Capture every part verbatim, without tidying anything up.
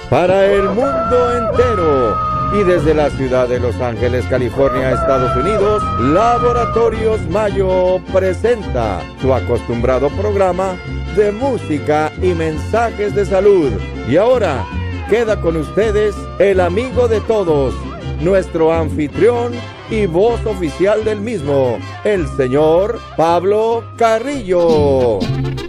para el mundo entero. Y desde la ciudad de Los Ángeles, California, Estados Unidos, Laboratorios Mayo presenta su acostumbrado programa de música y mensajes de salud. Y ahora queda con ustedes el amigo de todos, nuestro anfitrión y voz oficial del mismo, el señor Pablo Carrillo.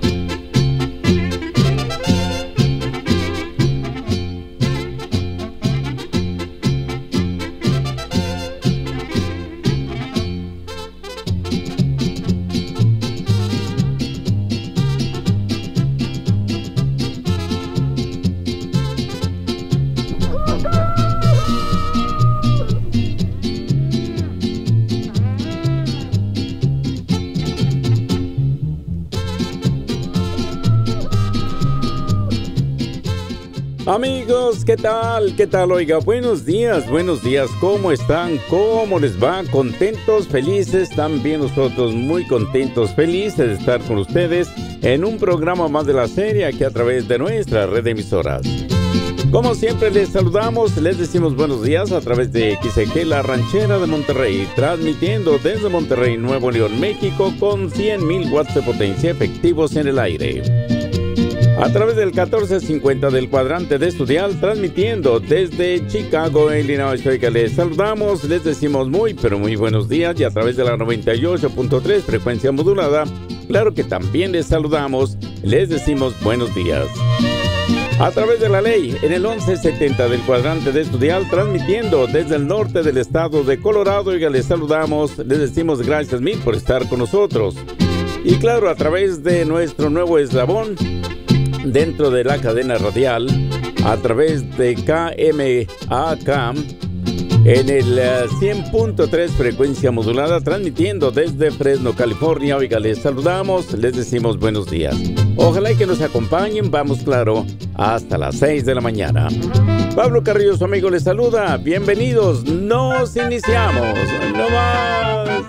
Amigos, ¿qué tal? ¿Qué tal? Oiga, buenos días, buenos días. ¿Cómo están? ¿Cómo les va? ¿Contentos? ¿Felices? También nosotros muy contentos, felices de estar con ustedes en un programa más de la serie aquí a través de nuestra red de emisoras. Como siempre les saludamos, les decimos buenos días a través de X E G La Ranchera de Monterrey, transmitiendo desde Monterrey, Nuevo León, México, con cien mil watts de potencia efectivos en el aire. A través del catorce cincuenta del cuadrante de Estudial, transmitiendo desde Chicago, Illinois. Oiga, les saludamos, les decimos muy, pero muy buenos días. Y a través de la noventa y ocho punto tres frecuencia modulada, claro que también les saludamos, les decimos buenos días. A través de la ley, en el once setenta del cuadrante de Estudial, transmitiendo desde el norte del estado de Colorado. Oiga, les saludamos, les decimos gracias mil por estar con nosotros. Y claro, a través de nuestro nuevo eslabón, dentro de la cadena radial, a través de K M A K en el uh, cien punto tres frecuencia modulada, transmitiendo desde Fresno, California. Oiga, les saludamos, les decimos buenos días. Ojalá y que nos acompañen, vamos claro, hasta las seis de la mañana. Pablo Carrillo, su amigo, les saluda. Bienvenidos, nos iniciamos. ¡No más!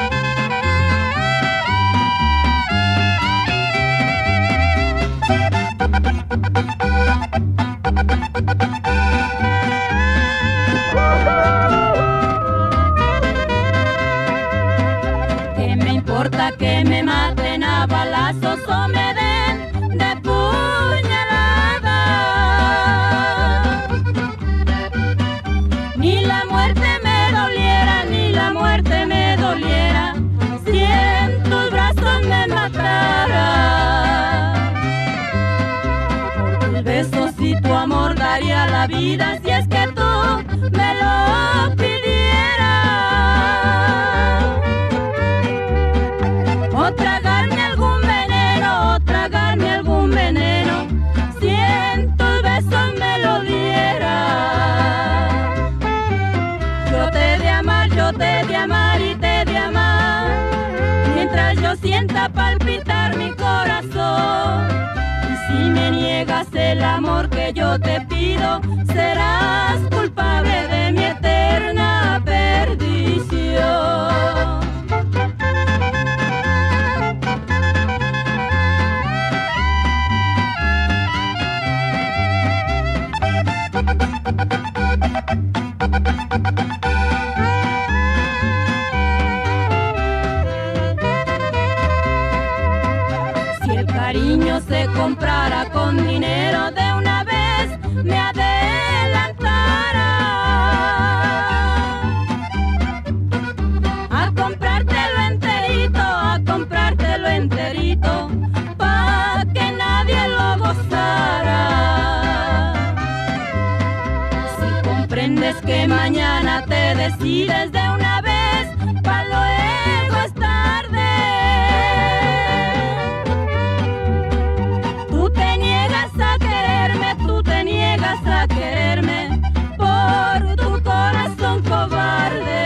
¿Qué me importa que me maten a balazos o me den de puñalada? Ni la muerte me doliera, ni la muerte me doliera, si en tus brazos me matara. Por tus besos y tu amor daría la vida, si es que tú me lo pidieras. O tragarme algún veneno, o tragarme algún veneno, si en tus besos me lo diera. Yo te he de amar, yo te he de amar y te he de amar, mientras yo sienta palpitar mi corazón. Y si me niegas el amor que yo te pido, serás culpable de mi eterna perdición. Si el cariño se comprara con dinero, de una vez me adelantara a comprártelo enterito, a comprártelo enterito, pa' que nadie lo gozara. Si comprendes que mañana te decides de una vez, pa' luego es tarde. Tú te niegas a quererme, tú te niegas a quererme por tu corazón cobarde.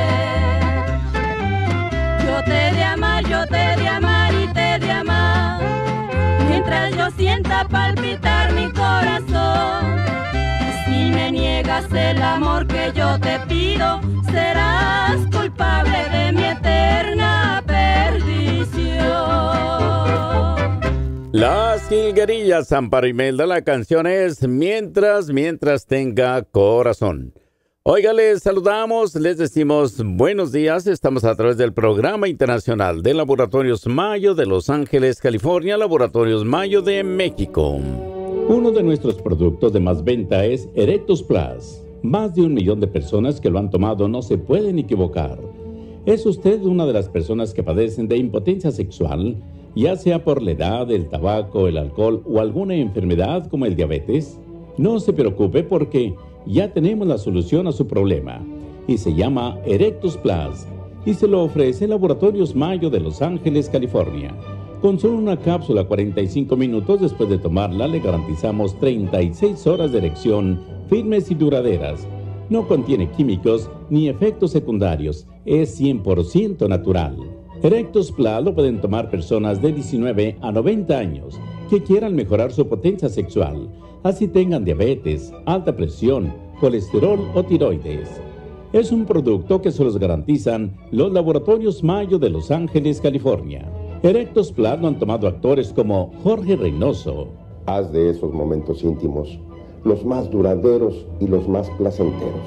Yo te he de amar, yo te he de amar y te he de amar, mientras yo sienta palpitar mi corazón. Si me niegas el amor que yo te pido, serás culpable de mi eterna perdición. Las Jilguerillas, Amparo Imelda, la canción es Mientras, mientras tenga corazón. Oiga, les saludamos, les decimos buenos días. Estamos a través del Programa Internacional de Laboratorios Mayo de Los Ángeles, California, Laboratorios Mayo de México. Uno de nuestros productos de más venta es Erectus Plus. Más de un millón de personas que lo han tomado no se pueden equivocar. ¿Es usted una de las personas que padecen de impotencia sexual, ya sea por la edad, el tabaco, el alcohol o alguna enfermedad como el diabetes? No se preocupe porque ya tenemos la solución a su problema y se llama Erectus Plus y se lo ofrece Laboratorios Mayo de Los Ángeles, California. Con solo una cápsula cuarenta y cinco minutos después de tomarla le garantizamos treinta y seis horas de erección firmes y duraderas. No contiene químicos ni efectos secundarios, es cien por ciento natural. Erectus Plus lo pueden tomar personas de diecinueve a noventa años que quieran mejorar su potencia sexual, así tengan diabetes, alta presión, colesterol o tiroides. Es un producto que se los garantizan los Laboratorios Mayo de Los Ángeles, California. Erectus Plus lo han tomado actores como Jorge Reynoso. Haz de esos momentos íntimos los más duraderos y los más placenteros.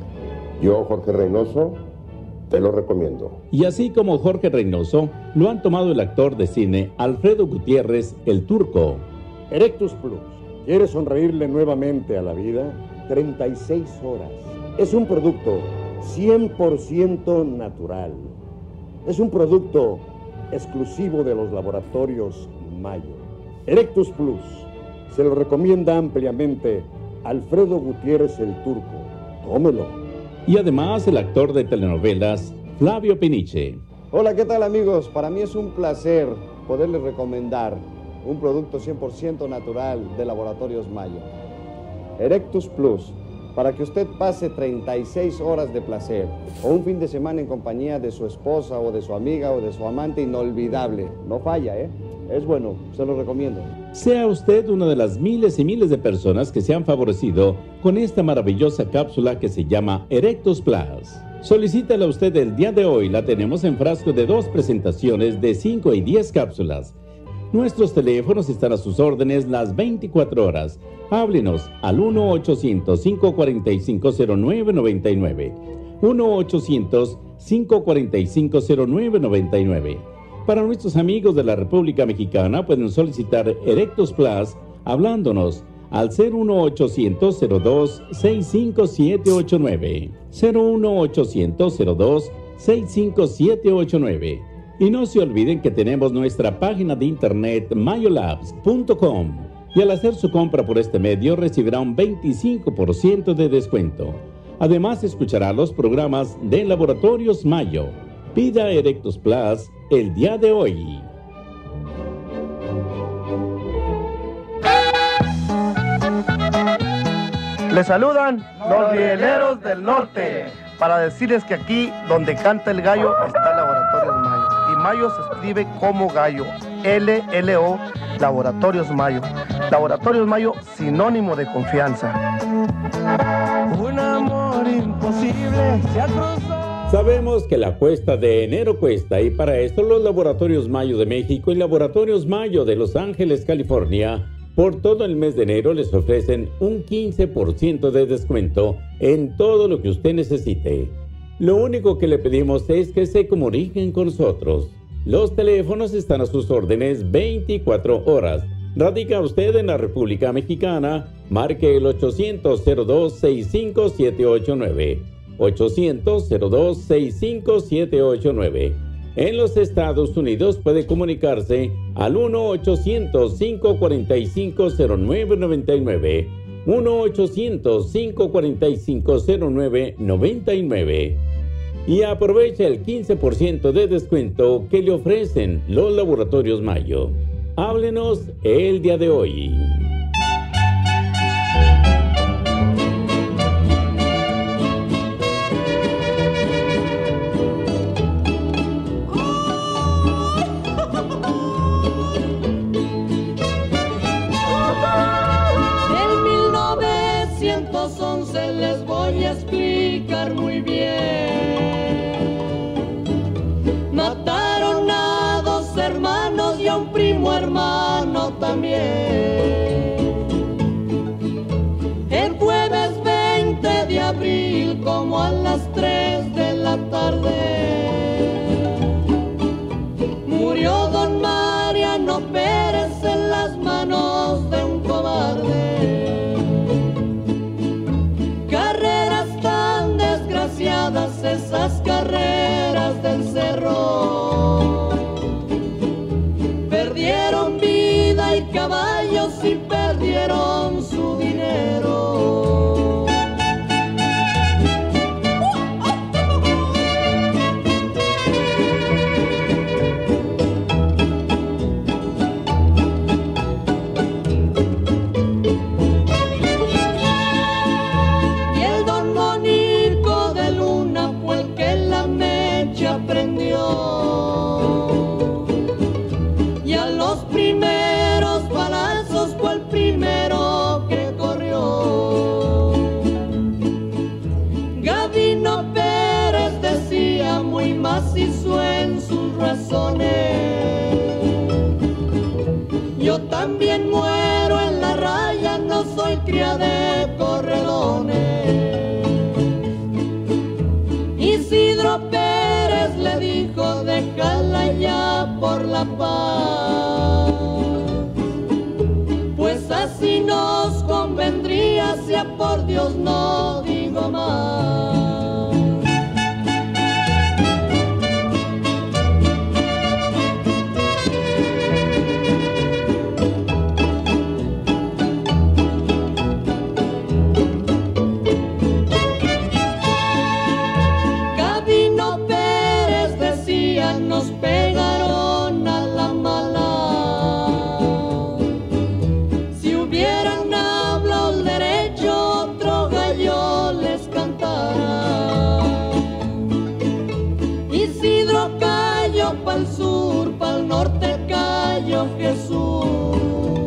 Yo, Jorge Reynoso, te lo recomiendo. Y así como Jorge Reynoso, lo han tomado el actor de cine Alfredo Gutiérrez, el Turco. Erectus Plus. ¿Quieres sonreírle nuevamente a la vida? treinta y seis horas. Es un producto cien por ciento natural. Es un producto exclusivo de los Laboratorios Mayo. Erectus Plus. Se lo recomienda ampliamente Alfredo Gutiérrez, el Turco. Tómelo. Y además el actor de telenovelas Flavio Peniche. Hola, ¿qué tal, amigos? Para mí es un placer poderles recomendar un producto cien por ciento natural de Laboratorios Mayo. Erectus Plus, para que usted pase treinta y seis horas de placer o un fin de semana en compañía de su esposa o de su amiga o de su amante inolvidable. No falla, ¿eh? Es bueno, se lo recomiendo. Sea usted una de las miles y miles de personas que se han favorecido con esta maravillosa cápsula que se llama Erectus Plus. Solicítala usted el día de hoy, la tenemos en frasco de dos presentaciones de cinco y diez cápsulas. Nuestros teléfonos están a sus órdenes las veinticuatro horas. Háblenos al uno ochocientos, cinco cuatro cinco, cero nueve nueve nueve. uno ochocientos, cinco cuatro cinco, cero nueve nueve nueve. Para nuestros amigos de la República Mexicana pueden solicitar Erectus Plus hablándonos al cero uno ochocientos, cero dos, seis cinco siete ocho nueve. cero uno ochocientos, cero dos, seis cinco siete ocho nueve. Y no se olviden que tenemos nuestra página de internet mayolabs punto com y al hacer su compra por este medio recibirá un veinticinco por ciento de descuento. Además escuchará los programas de Laboratorios Mayo. Pida Erectus Plus el día de hoy. Les saludan los rieleros del norte para decirles que aquí donde canta el gallo está Laboratorios Mayo. Y Mayo se escribe como gallo, L L O, Laboratorios Mayo. Laboratorios Mayo, sinónimo de confianza. Un amor imposible se ha cruzado. Sabemos que la cuesta de enero cuesta y para esto los Laboratorios Mayo de México y Laboratorios Mayo de Los Ángeles, California, por todo el mes de enero les ofrecen un quince por ciento de descuento en todo lo que usted necesite. Lo único que le pedimos es que se comuniquen con nosotros. Los teléfonos están a sus órdenes veinticuatro horas. Radica usted en la República Mexicana, marque el ochocientos, cero dos, sesenta y cinco siete ocho nueve. ochocientos, cero dos, sesenta y cinco siete ocho nueve. En los Estados Unidos puede comunicarse al uno ochocientos, cinco cuatro cinco, cero nueve nueve nueve. uno ochocientos, cinco cuatro cinco, cero nueve nueve nueve. Y aprovecha el quince por ciento de descuento que le ofrecen los Laboratorios Mayo. Háblenos el día de hoy. Les voy a explicar muy bien. Mataron a dos hermanos y a un primo hermano. también. El jueves veinte de abril, como a las tres de la tarde, murió don Mariano Pérez en las manos de un cobarde. Carreras tan desgraciadas, esas carreras del cerro, perdieron vida y caballos y perdieron su dinero. Y el don Monico de Luna fue el que la mecha prendió, y a los primeros balazos fue el primero que corrió. Gavino Pérez decía muy macizo en sus razones: yo también muero en la raya, no soy cría de corredones. Isidro Pérez le dijo: déjala ya por la paz, pues así nos convendría, sea por Dios no digo más. Gavino Pérez decía: nos pegaron a la mala, si hubieran hablado el derecho otro gallo les cantara. Isidro cayó pa'l sur, pa'l norte cayó Jesús,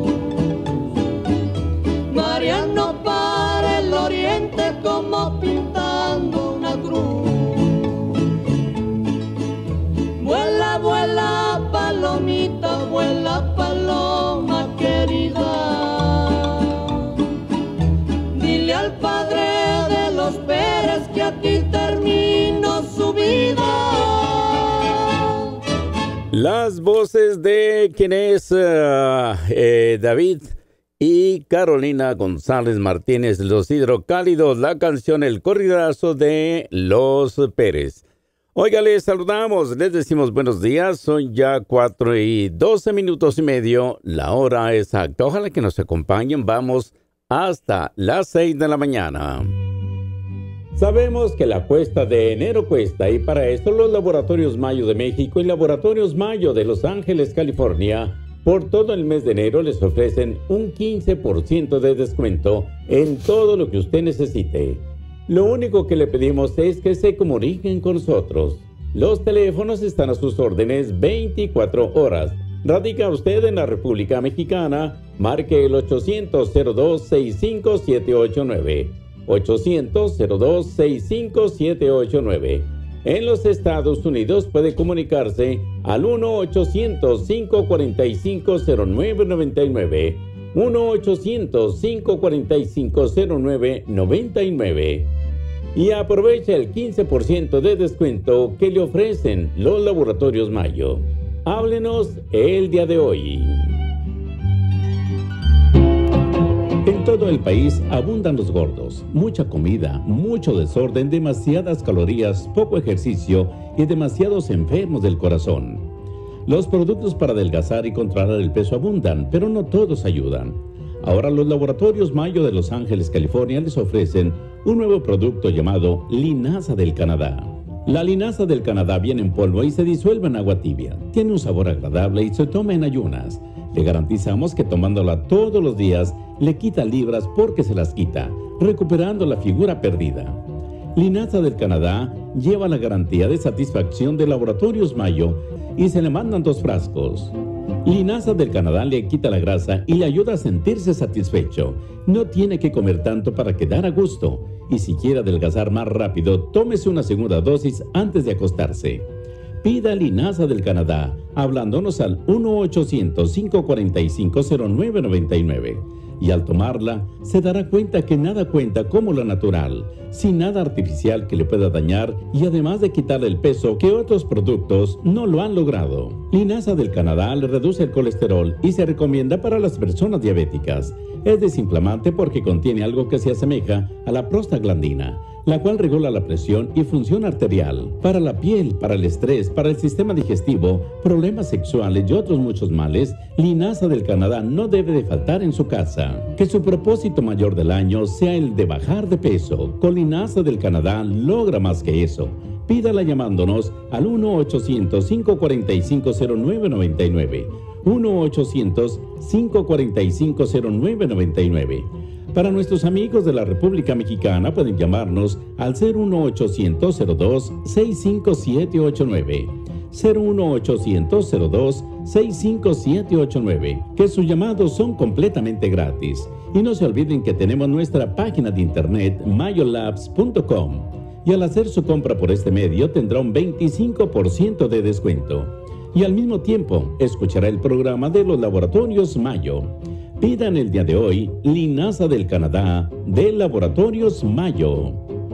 Mariano para el oriente como pintando una cruz. Vuela, vuela, palomita, vuela, paloma querida, dile al padre de los Pérez que aquí terminó su vida. Las voces de quien es uh, eh, David y Carolina González Martínez, Los Hidrocálidos, la canción El Corridazo de Los Pérez. Oiga, les saludamos, les decimos buenos días, son ya cuatro y doce minutos y medio, la hora exacta. Ojalá que nos acompañen, vamos hasta las seis de la mañana. Sabemos que la cuesta de enero cuesta, y para esto los Laboratorios Mayo de México y Laboratorios Mayo de Los Ángeles, California, por todo el mes de enero les ofrecen un quince por ciento de descuento en todo lo que usted necesite. Lo único que le pedimos es que se comuniquen con nosotros. Los teléfonos están a sus órdenes veinticuatro horas. ¿Radica usted en la República Mexicana? Marque el ochocientos cero dos sesenta y cinco setecientos ochenta y nueve. ochocientos cero dos sesenta y cinco setecientos ochenta y nueve. En los Estados Unidos puede comunicarse al uno ochocientos cinco cuarenta y cinco cero nueve noventa y nueve. uno ochocientos cinco cuarenta y cinco cero nueve noventa y nueve. Y aprovecha el quince por ciento de descuento que le ofrecen los Laboratorios Mayo. Háblenos el día de hoy. En todo el país abundan los gordos, mucha comida, mucho desorden, demasiadas calorías, poco ejercicio y demasiados enfermos del corazón. Los productos para adelgazar y controlar el peso abundan, pero no todos ayudan. Ahora los Laboratorios Mayo de Los Ángeles, California les ofrecen un nuevo producto llamado Linaza del Canadá. La linaza del Canadá viene en polvo y se disuelve en agua tibia. Tiene un sabor agradable y se toma en ayunas. Le garantizamos que tomándola todos los días le quita libras porque se las quita, recuperando la figura perdida. Linaza del Canadá lleva la garantía de satisfacción de Laboratorios Mayo y se le mandan dos frascos. Linaza del Canadá le quita la grasa y le ayuda a sentirse satisfecho. No tiene que comer tanto para quedar a gusto. Y si quiere adelgazar más rápido, tómese una segunda dosis antes de acostarse. Pida Linaza del Canadá, hablándonos al uno ochocientos, cinco cuatro cinco, cero nueve nueve nueve. Y al tomarla, se dará cuenta que nada cuenta como la natural, sin nada artificial que le pueda dañar y además de quitarle el peso que otros productos no lo han logrado. Linaza del Canadá le reduce el colesterol y se recomienda para las personas diabéticas. Es desinflamante porque contiene algo que se asemeja a la prostaglandina, la cual regula la presión y función arterial. Para la piel, para el estrés, para el sistema digestivo, problemas sexuales y otros muchos males, Linaza del Canadá no debe de faltar en su casa. Que su propósito mayor del año sea el de bajar de peso. Con Linaza del Canadá logra más que eso. Pídala llamándonos al uno ochocientos, cinco cuatro cinco, cero nueve nueve nueve. uno ochocientos, cinco cuatro cinco, cero nueve nueve nueve. Para nuestros amigos de la República Mexicana pueden llamarnos al cero uno ochocientos, cero dos, seis cinco siete ocho nueve. cero uno ochocientos, cero dos, seis cinco siete ocho nueve, que sus llamados son completamente gratis. Y no se olviden que tenemos nuestra página de internet mayo labs punto com y al hacer su compra por este medio tendrá un veinticinco por ciento de descuento. Y al mismo tiempo escuchará el programa de los Laboratorios Mayo. Pidan el día de hoy Linaza del Canadá de Laboratorios Mayo.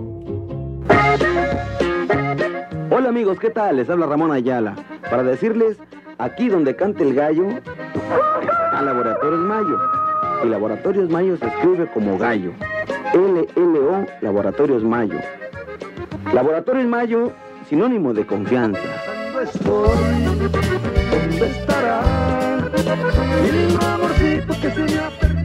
Hola amigos, ¿qué tal? Les habla Ramón Ayala para decirles, aquí donde canta el gallo, a Laboratorios Mayo. Y Laboratorios Mayo se escribe como gallo. L L O Laboratorios Mayo. Laboratorios Mayo, sinónimo de confianza. ¿Dónde estoy? ¿Dónde estará? Mi lindo amorcito que se me ha perdido.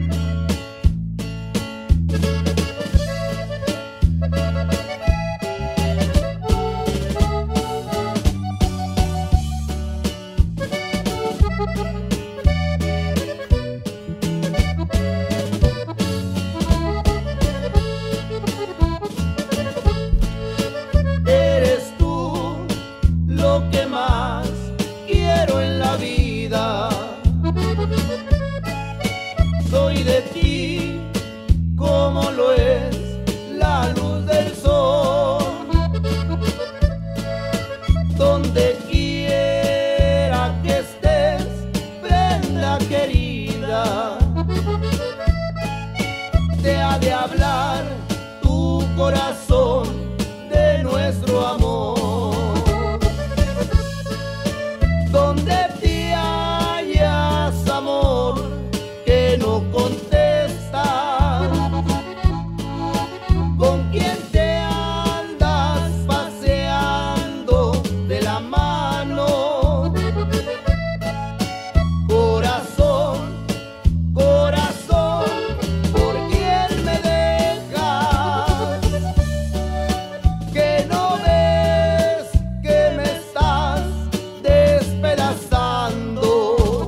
Eres tú lo que más quiero en la vida. Soy de ti como lo es la luz del sol. Donde quiera que estés, prenda querida, te ha de hablar tu corazón de nuestro amor. Donde te hallas, amor, que no contesta, con quien te andas paseando de la mano. Corazón, corazón, ¿por quién me dejas? Que no ves que me estás despedazando.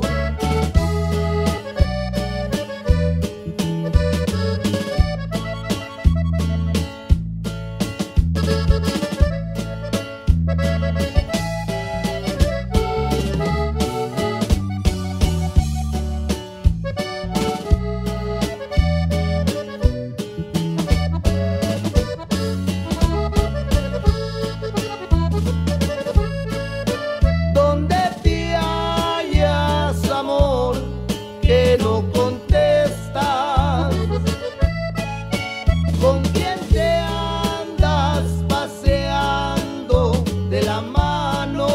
Donde te hallas, amor, que no contestas, con quien te andas paseando de la mano.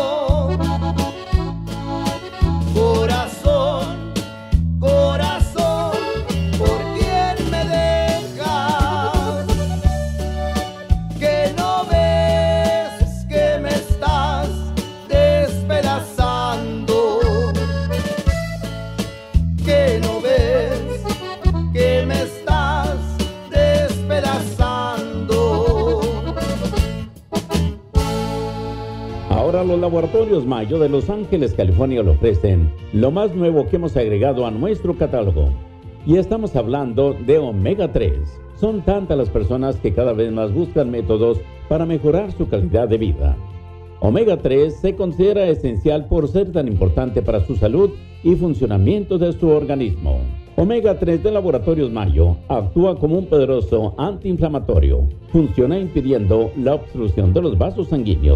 Corazón, corazón, ¿por quién me dejas? Que no ves que me estás despedazando. Que no ves que me estás despedazando. Ahora los Laboratorios Mayo de Los Ángeles, California le ofrecen lo más nuevo que hemos agregado a nuestro catálogo. Y estamos hablando de omega tres. Son tantas las personas que cada vez más buscan métodos para mejorar su calidad de vida. omega tres se considera esencial por ser tan importante para su salud y funcionamiento de su organismo. omega tres de Laboratorios Mayo actúa como un poderoso antiinflamatorio. Funciona impidiendo la obstrucción de los vasos sanguíneos,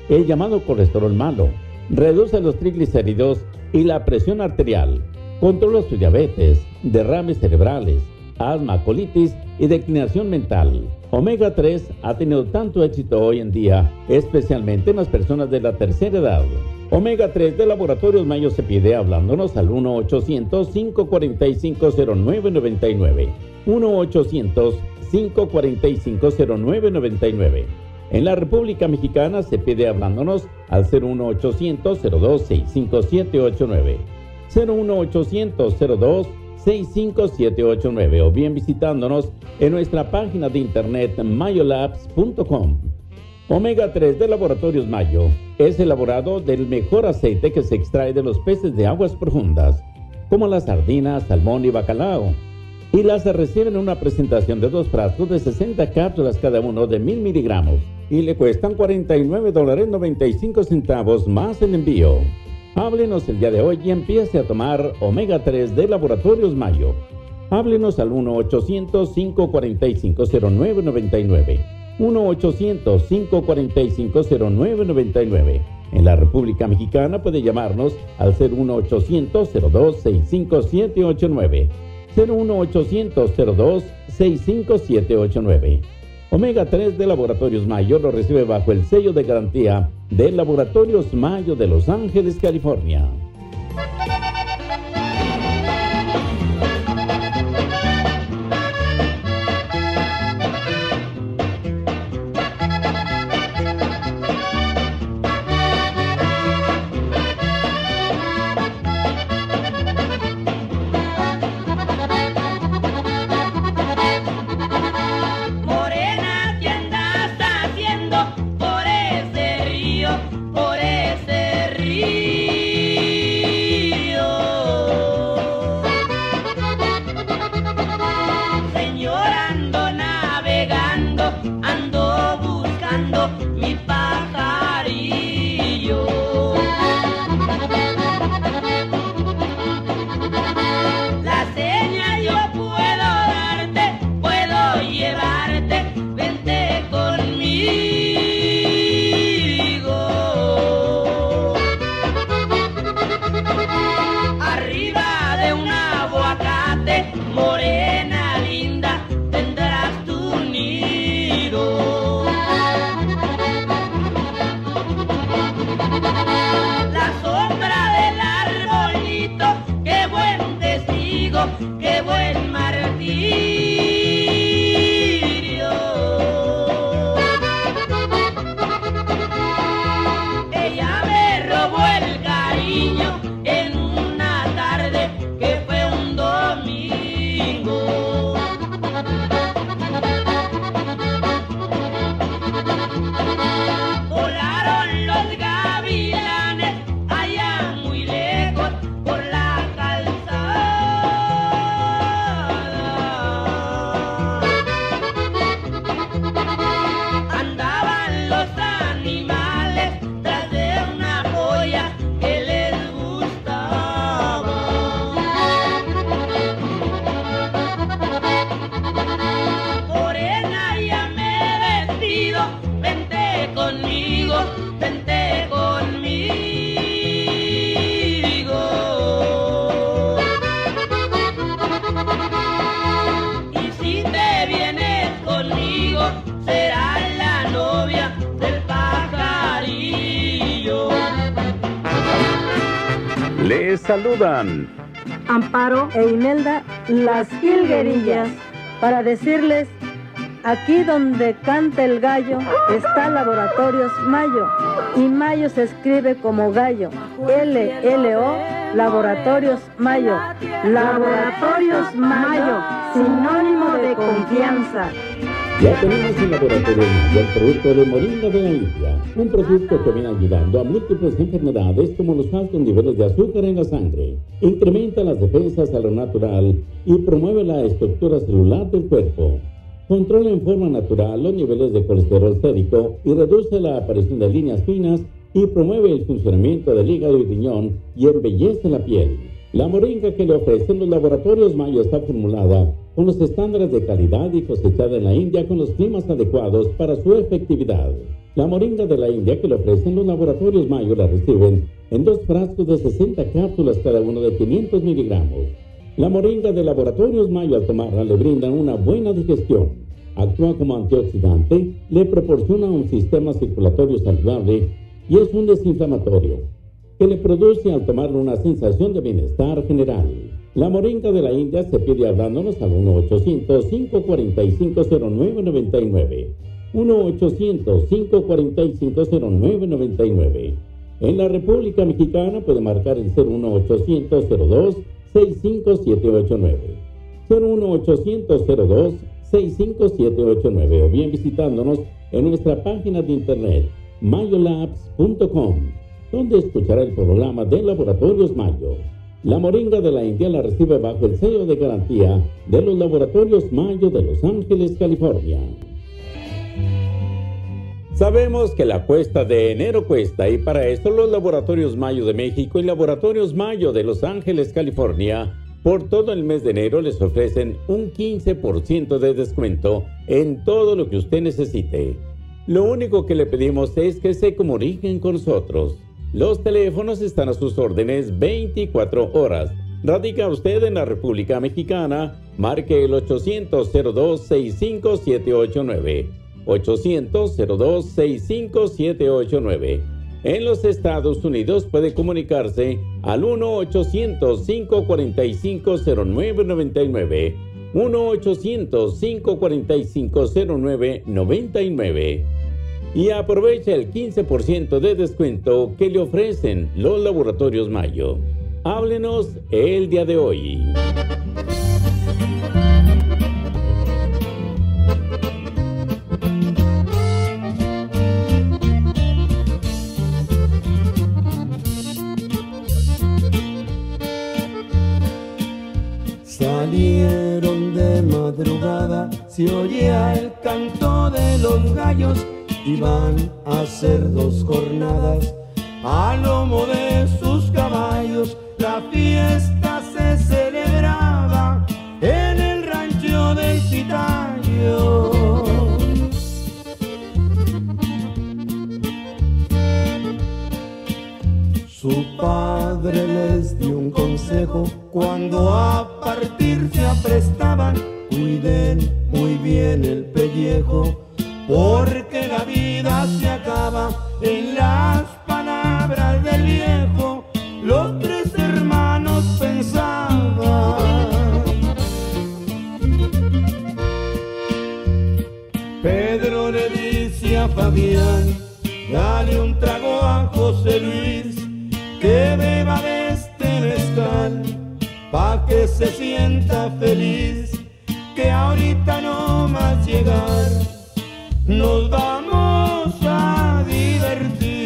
el llamado colesterol malo, reduce los triglicéridos y la presión arterial, controla su diabetes, derrames cerebrales, asma, colitis y declinación mental. Omega tres ha tenido tanto éxito hoy en día, especialmente en las personas de la tercera edad. Omega tres de Laboratorios Mayo se pide hablándonos al uno ochocientos, cinco cuatro cinco, cero nueve nueve nueve. uno ochocientos, cinco cuatro cinco, cero nueve nueve nueve. En la República Mexicana se pide hablándonos al cero uno ochocientos, cero dos seis cinco siete ocho nueve. cero uno ochocientos, cero dos seis cinco siete ocho nueve o bien visitándonos en nuestra página de internet mayolabs punto com. Omega tres de Laboratorios Mayo es elaborado del mejor aceite que se extrae de los peces de aguas profundas, como las sardinas, salmón y bacalao, y las reciben en una presentación de dos frascos de sesenta cápsulas cada uno de mil miligramos y le cuestan cuarenta y nueve dólares noventa y cinco centavos más el envío. Háblenos el día de hoy y empiece a tomar Omega tres de Laboratorios Mayo. Háblenos al uno ochocientos, cinco cuatro cinco, cero nueve nueve nueve. uno ochocientos, cinco cuatro cinco, cero nueve nueve nueve. En la República Mexicana puede llamarnos al cero uno ochocientos, cero dos seis cinco siete ocho nueve. cero uno ochocientos, cero dos seis cinco siete ocho nueve. Omega tres de Laboratorios Mayo lo recibe bajo el sello de garantía de Laboratorios Mayo de Los Ángeles, California. Les saludan Amparo e Imelda, las Hilguerillas, para decirles: aquí donde canta el gallo está Laboratorios Mayo, y Mayo se escribe como gallo, L L O, Laboratorios Mayo. Laboratorios Mayo, sinónimo de confianza. Ya tenemos en Laboratorios Mayo el producto de Moringa de la India, un producto que viene ayudando a múltiples enfermedades como los altos niveles de azúcar en la sangre, incrementa las defensas a lo natural y promueve la estructura celular del cuerpo. Controla en forma natural los niveles de colesterol sérico y reduce la aparición de líneas finas y promueve el funcionamiento del hígado y riñón y embellece la piel. La moringa que le ofrecen los Laboratorios Mayo está formulada con los estándares de calidad y cosechada en la India con los climas adecuados para su efectividad. La moringa de la India que le ofrecen los laboratorios Mayo la reciben en dos frascos de sesenta cápsulas cada uno de quinientos miligramos. La moringa de laboratorios Mayo al tomarla le brindan una buena digestión, actúa como antioxidante, le proporciona un sistema circulatorio saludable y es un desinflamatorio, que le produce al tomarlo una sensación de bienestar general. La moringa de la India se pide hablándonos al uno ochocientos, cinco cuatro cinco, cero nueve nueve nueve. uno ochocientos, cinco cuatro cinco, cero nueve nueve nueve. En la República Mexicana puede marcar el cero uno ochocientos, cero dos, seis cinco siete ocho nueve. cero uno ochocientos, cero dos, seis cinco siete ocho nueve o bien visitándonos en nuestra página de internet mayolabs punto com, donde escuchará el programa de Laboratorios Mayo. La moringa de la India la recibe bajo el sello de garantía de los Laboratorios Mayo de Los Ángeles, California. Sabemos que la cuesta de enero cuesta y para esto los Laboratorios Mayo de México y Laboratorios Mayo de Los Ángeles, California, por todo el mes de enero les ofrecen un quince por ciento de descuento en todo lo que usted necesite. Lo único que le pedimos es que se comuniquen con nosotros. Los teléfonos están a sus órdenes veinticuatro horas. Radica usted en la República Mexicana, marque el ochocientos, cero dos, sesenta y cinco setecientos ochenta y nueve. ochocientos, cero dos, sesenta y cinco setecientos ochenta y nueve. En los Estados Unidos puede comunicarse al uno ochocientos, cinco cuatro cinco, cero nueve nueve nueve. uno ochocientos, cinco cuatro cinco, cero nueve nueve nueve. Y aprovecha el quince por ciento de descuento que le ofrecen los Laboratorios Mayo. Háblenos el día de hoy. Salieron de madrugada, se oía el canto de los gallos. Iban a hacer dos jornadas a lomo de sus caballos. La fiesta se celebraba en el rancho del Pitayo. Su padre les dio un consejo cuando a partir se aprestaban: cuiden muy bien el pellejo, porque la vida se acaba. En las palabras del viejo, los tres hermanos pensaban. Pedro le dice a Fabián: dale un trago a José Luis, que beba de este mezcal, pa' que se sienta feliz, que ahorita no más llegar nos vamos a divertir.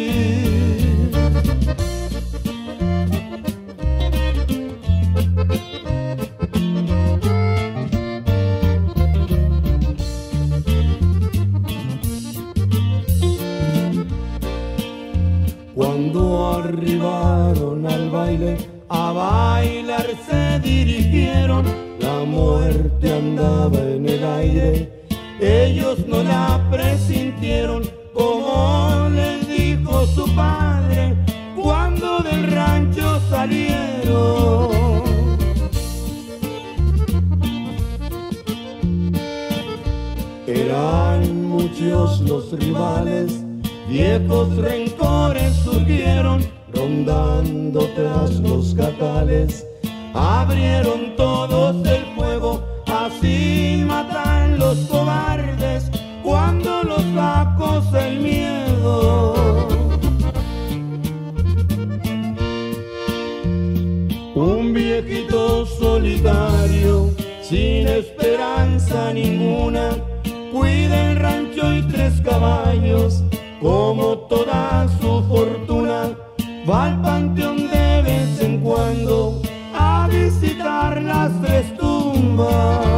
Cuando arribaron al baile, a bailar se dirigieron. La muerte andaba en el aire, ellos no la presintieron, como les dijo su padre cuando del rancho salieron. Eran muchos los rivales, viejos rencores surgieron, rondando tras los jacales, abrieron todos el fuego. Así matan los cobardes cuando los acosa el miedo. Un viejito solitario, sin esperanza ninguna, cuida el rancho y tres caballos, como toda su fortuna. Va al panteón de vez en cuando a visitar las tres tumbas.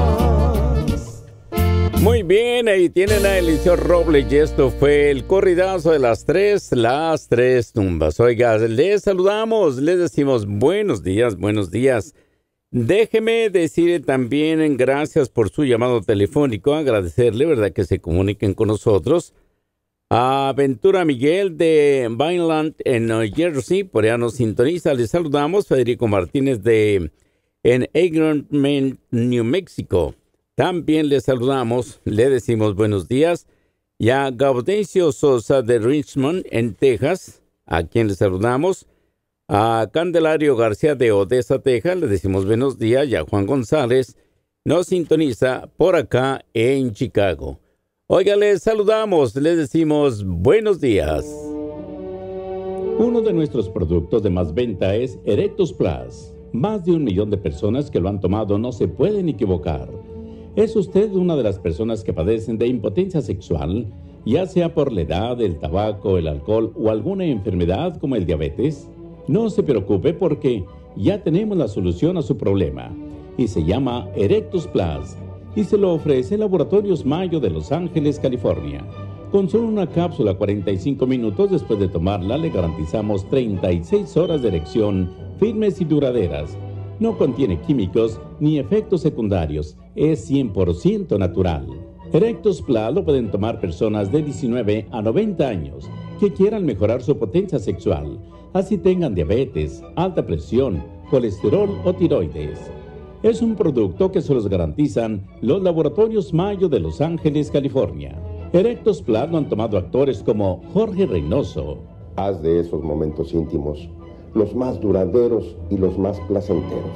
Muy bien, ahí tienen a Eliseo Robles y esto fue el corridazo de las tres, las tres tumbas. Oiga, les saludamos, les decimos buenos días, buenos días. Déjeme decirle también gracias por su llamado telefónico, agradecerle, ¿verdad?, que se comuniquen con nosotros. A Ventura Miguel de Vineland en New Jersey, por allá nos sintoniza. Les saludamos. Federico Martínez de en Agron, New Mexico. También le saludamos, le decimos buenos días. Y a Gaudencio Sosa de Richmond, en Texas, a quien le saludamos. A Candelario García de Odessa, Texas, le decimos buenos días. Y a Juan González, nos sintoniza por acá en Chicago. Oiga, les saludamos, les decimos buenos días. Uno de nuestros productos de más venta es Erectus Plus. Más de un millón de personas que lo han tomado no se pueden equivocar. ¿Es usted una de las personas que padecen de impotencia sexual, ya sea por la edad, el tabaco, el alcohol o alguna enfermedad como el diabetes? No se preocupe porque ya tenemos la solución a su problema y se llama Erectus Plus y se lo ofrece Laboratorios Mayo de Los Ángeles, California. Con solo una cápsula cuarenta y cinco minutos después de tomarla le garantizamos treinta y seis horas de erección firmes y duraderas. No contiene químicos ni efectos secundarios, es cien por ciento natural. Erectus Plus lo pueden tomar personas de diecinueve a noventa años que quieran mejorar su potencia sexual, así tengan diabetes, alta presión, colesterol o tiroides. Es un producto que se los garantizan los Laboratorios Mayo de Los Ángeles, California. Erectus Plus lo han tomado actores como Jorge Reynoso. Haz de esos momentos íntimos los más duraderos y los más placenteros.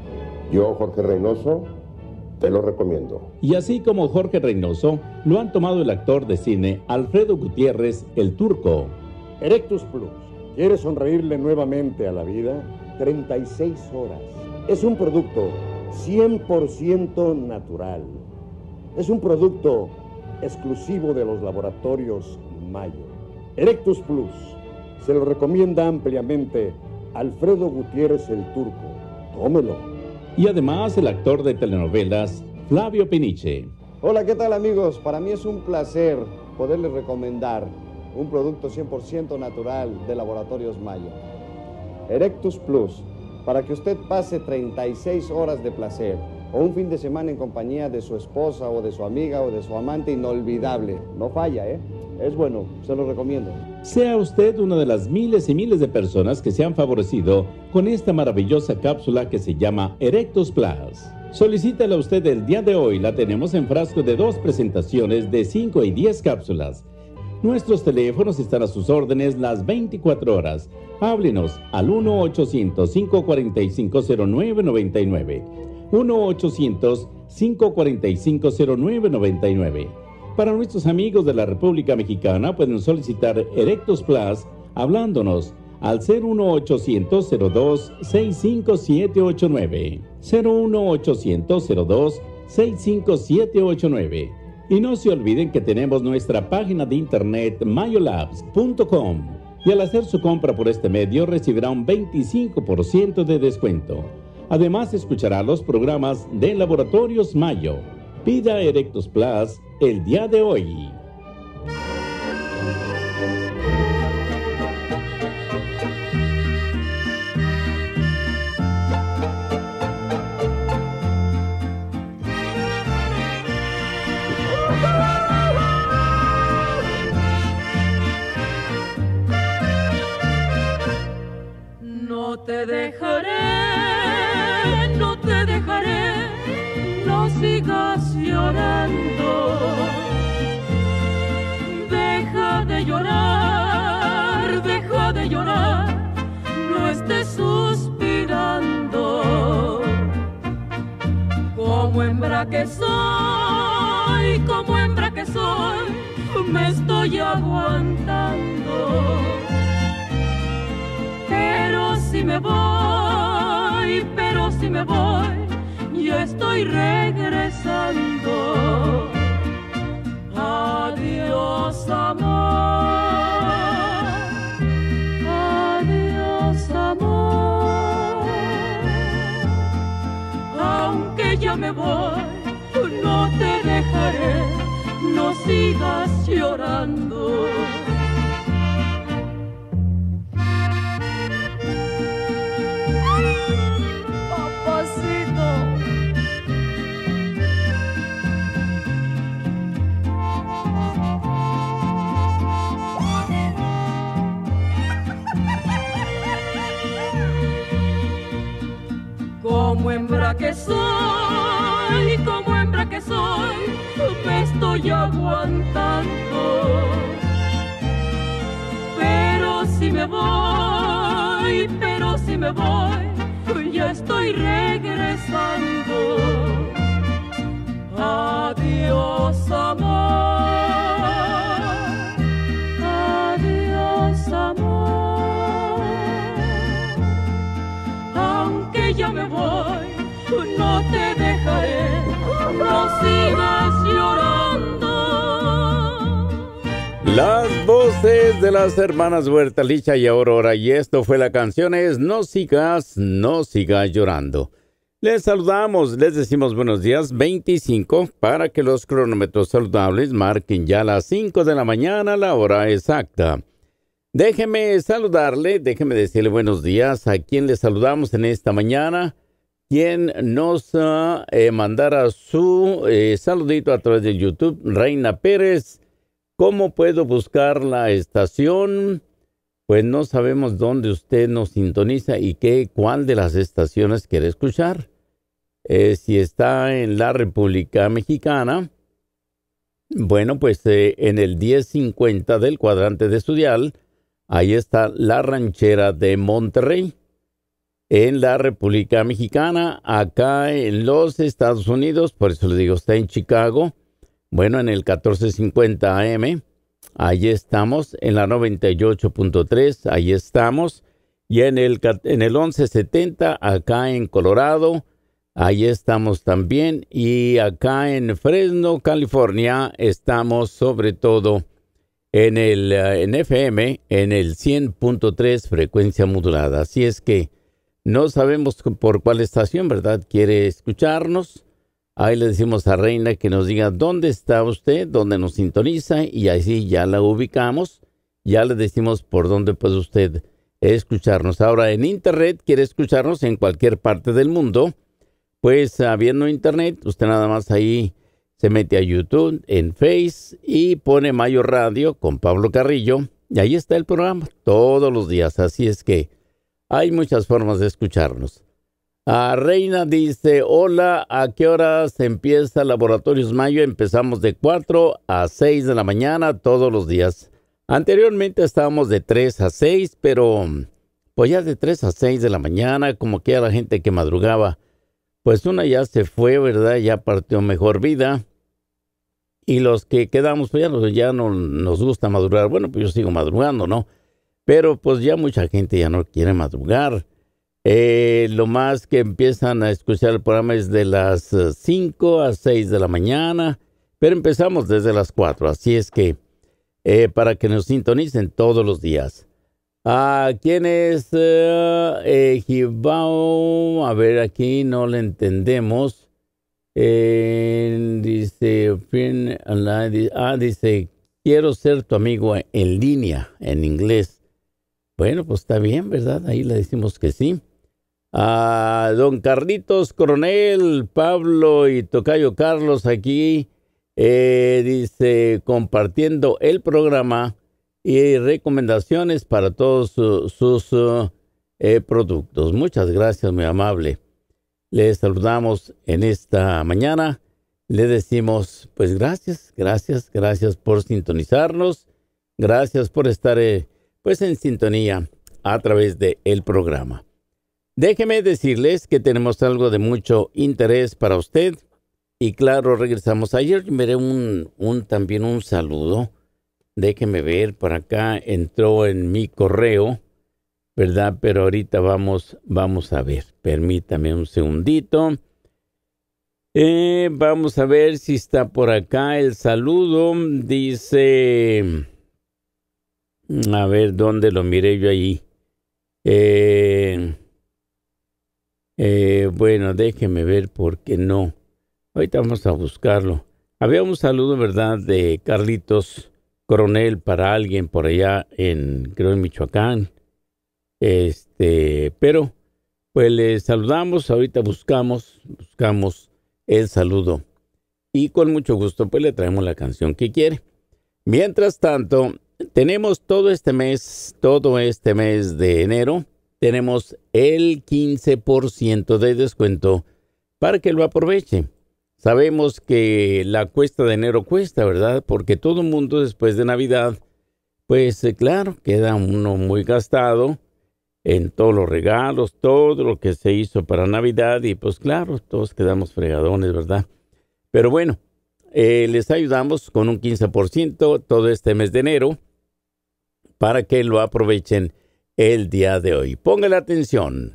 Yo, Jorge Reynoso, te lo recomiendo. Y así como Jorge Reynoso, lo han tomado el actor de cine Alfredo Gutiérrez, el Turco. Erectus Plus. ¿Quieres sonreírle nuevamente a la vida? treinta y seis horas. Es un producto cien por ciento natural. Es un producto exclusivo de los Laboratorios Mayo. Erectus Plus. Se lo recomienda ampliamente Alfredo Gutiérrez, el Turco. Tómelo. Y además el actor de telenovelas Flavio Peniche. Hola, ¿qué tal, amigos? Para mí es un placer poderles recomendar un producto cien por ciento natural de Laboratorios Mayo. Erectus Plus, para que usted pase treinta y seis horas de placer o un fin de semana en compañía de su esposa o de su amiga o de su amante inolvidable. No falla, ¿eh? Es bueno, se lo recomiendo. Sea usted una de las miles y miles de personas que se han favorecido con esta maravillosa cápsula que se llama Erectus Plus. Solicítala usted el día de hoy, la tenemos en frasco de dos presentaciones de cinco y diez cápsulas. Nuestros teléfonos están a sus órdenes las veinticuatro horas. Háblenos al uno ochocientos, cinco cuatro cinco, cero nueve nueve nueve. uno ochocientos, cinco cuatro cinco, cero nueve nueve nueve. Para nuestros amigos de la República Mexicana pueden solicitar Erectus Plus hablándonos al cero uno ochocientos, cero dos, seis cinco siete ocho nueve. cero uno ochocientos, cero dos, seis cinco siete ocho nueve. Y no se olviden que tenemos nuestra página de internet mayolabs punto com y al hacer su compra por este medio recibirá un veinticinco por ciento de descuento. Además escuchará los programas de Laboratorios Mayo. Pida Erectus Plus el día de hoy. No te dejaré, no te dejaré, no sigas llorando. Deja de llorar, deja de llorar, no estés suspirando. Como hembra que soy, como hembra que soy, me estoy aguantando. Pero si me voy, pero si me voy, yo estoy regresando. Adiós, amor. Adiós, amor. Aunque ya me voy, no te dejaré, no sigas llorando. Papacito. aguantando. Pero si me voy, pero si me voy, ya estoy regresando. Adiós, amor. Adiós, amor. Aunque ya me voy, no te dejaré, no sigas llorando. Las voces de las hermanas Huerta, Licha y Aurora, y esto fue la canción es No sigas, no sigas llorando. Les saludamos, les decimos buenos días, veinticinco, para que los cronómetros saludables marquen ya las cinco de la mañana, la hora exacta. Déjeme saludarle, déjeme decirle buenos días a quien le saludamos en esta mañana, quien nos uh, eh, mandara su eh, saludito a través de YouTube, Reina Pérez. ¿Cómo puedo buscar la estación? Pues no sabemos dónde usted nos sintoniza y qué, cuál de las estaciones quiere escuchar. Eh, si está en la República Mexicana, bueno, pues eh, en el diez cincuenta del cuadrante de su dial, ahí está la ranchera de Monterrey. En la República Mexicana, acá en los Estados Unidos, por eso le digo, está en Chicago. Bueno, en el catorce cincuenta A M, ahí estamos. En la noventa y ocho punto tres, ahí estamos. Y en el, en el once setenta, acá en Colorado, ahí estamos también. Y acá en Fresno, California, estamos sobre todo en el en F M, en el cien punto tres frecuencia modulada. Así es que no sabemos por cuál estación, ¿verdad?, quiere escucharnos. Ahí le decimos a Reina que nos diga dónde está usted, dónde nos sintoniza, y así ya la ubicamos. Ya le decimos por dónde puede usted escucharnos. Ahora, en Internet, quiere escucharnos en cualquier parte del mundo. Pues, habiendo Internet, usted nada más ahí se mete a YouTube, en Face, y pone Mayo Radio con Pablo Carrillo. Y ahí está el programa todos los días. Así es que hay muchas formas de escucharnos. A Reina dice, hola, ¿a qué horas empieza Laboratorios Mayo? Empezamos de cuatro a seis de la mañana todos los días. Anteriormente estábamos de tres a seis, pero pues ya de tres a seis de la mañana, como que a la gente que madrugaba, pues una ya se fue, ¿verdad? Ya partió mejor vida. Y los que quedamos, pues ya, no, ya no nos gusta madrugar. Bueno, pues yo sigo madrugando, ¿no? Pero pues ya mucha gente ya no quiere madrugar. Eh, lo más que empiezan a escuchar el programa es de las cinco a seis de la mañana, pero empezamos desde las cuatro, así es que eh, para que nos sintonicen todos los días. ¿A quién es eh, eh, Gibao? A ver, aquí no le entendemos. Eh, dice, ah, dice, quiero ser tu amigo en línea, en inglés. Bueno, pues está bien, ¿verdad? Ahí le decimos que sí. A don Carlitos Coronel, Pablo y tocayo Carlos aquí, eh, dice, compartiendo el programa y recomendaciones para todos uh, sus uh, eh, productos. Muchas gracias, muy amable. Les saludamos en esta mañana. Le decimos, pues gracias, gracias, gracias por sintonizarnos. Gracias por estar eh, pues en sintonía a través del programa. Déjeme decirles que tenemos algo de mucho interés para usted. Y claro, regresamos. Ayer miré un, un, también un saludo. Déjeme ver, por acá entró en mi correo, ¿verdad? Pero ahorita vamos, vamos a ver. Permítame un segundito. Eh, vamos a ver si está por acá el saludo. Dice, a ver, ¿dónde lo miré yo ahí? Eh... Eh, bueno, déjeme ver por qué no. Ahorita vamos a buscarlo. Había un saludo, ¿verdad?, de Carlitos Coronel para alguien por allá en, creo, en Michoacán. Este, pero, pues le saludamos. Ahorita buscamos, buscamos el saludo. Y con mucho gusto, pues le traemos la canción que quiere. Mientras tanto, tenemos todo este mes, todo este mes de enero, tenemos el quince por ciento de descuento para que lo aproveche. Sabemos que la cuesta de enero cuesta, ¿verdad? Porque todo el mundo después de Navidad, pues eh, claro, queda uno muy gastado en todos los regalos, todo lo que se hizo para Navidad y pues claro, todos quedamos fregadones, ¿verdad? Pero bueno, eh, les ayudamos con un quince por ciento todo este mes de enero para que lo aprovechen el día de hoy. Póngale atención.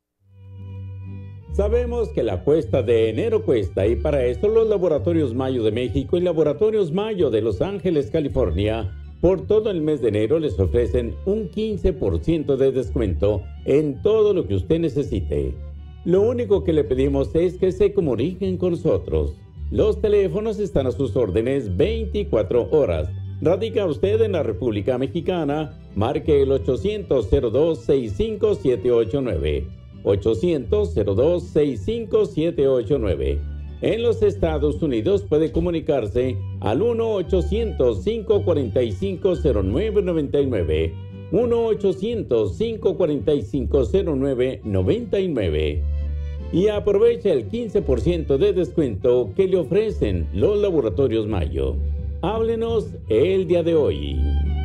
Sabemos que la cuesta de enero cuesta y para esto los Laboratorios Mayo de México y Laboratorios Mayo de Los Ángeles, California, por todo el mes de enero les ofrecen un quince por ciento de descuento en todo lo que usted necesite. Lo único que le pedimos es que se comuniquen con nosotros. Los teléfonos están a sus órdenes veinticuatro horas. Radica usted en la República Mexicana, marque el ochocientos cero dos sesenta y cinco siete ocho nueve. ochocientos cero dos sesenta y cinco siete ocho nueve. En los Estados Unidos puede comunicarse al uno ochocientos cinco cuatro cinco cero nueve nueve nueve. uno ochocientos cinco cuatro cinco cero nueve nueve nueve. Y aprovecha el quince por ciento de descuento que le ofrecen los Laboratorios Mayo. Háblenos el día de hoy.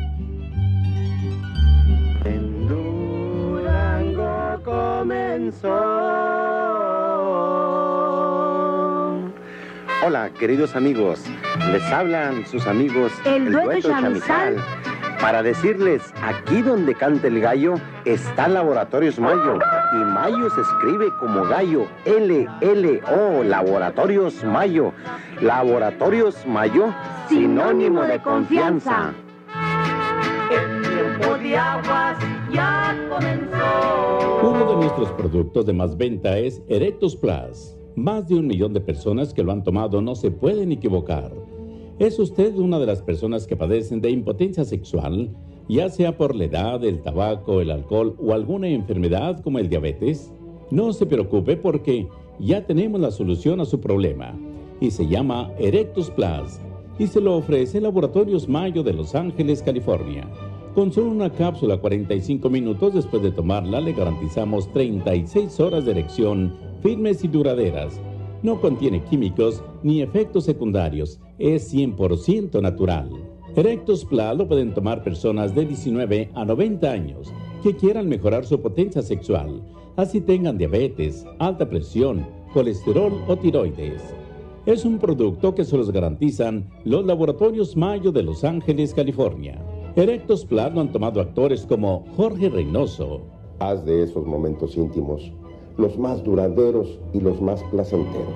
En Durango comenzó. Hola, queridos amigos. Les hablan sus amigos El, el dueto Chamizal, para decirles, aquí donde canta el gallo está Laboratorios Mayo. Y Mayo se escribe como gallo, L L O, Laboratorios Mayo. Laboratorios Mayo, sinónimo de confianza. El tiempo de aguas ya comenzó. Uno de nuestros productos de más venta es Erectus Plus. Más de un millón de personas que lo han tomado no se pueden equivocar. ¿Es usted una de las personas que padecen de impotencia sexual, ya sea por la edad, el tabaco, el alcohol o alguna enfermedad como el diabetes? No se preocupe porque ya tenemos la solución a su problema y se llama Erectus Plus y se lo ofrece Laboratorios Mayo de Los Ángeles, California. Con solo una cápsula cuarenta y cinco minutos después de tomarla le garantizamos treinta y seis horas de erección firmes y duraderas. No contiene químicos ni efectos secundarios, es cien por ciento natural. Erectus Plus lo pueden tomar personas de diecinueve a noventa años que quieran mejorar su potencia sexual, así tengan diabetes, alta presión, colesterol o tiroides. Es un producto que se los garantizan los Laboratorios Mayo de Los Ángeles, California. Erectus Plus lo han tomado actores como Jorge Reynoso. Haz de esos momentos íntimos los más duraderos y los más placenteros.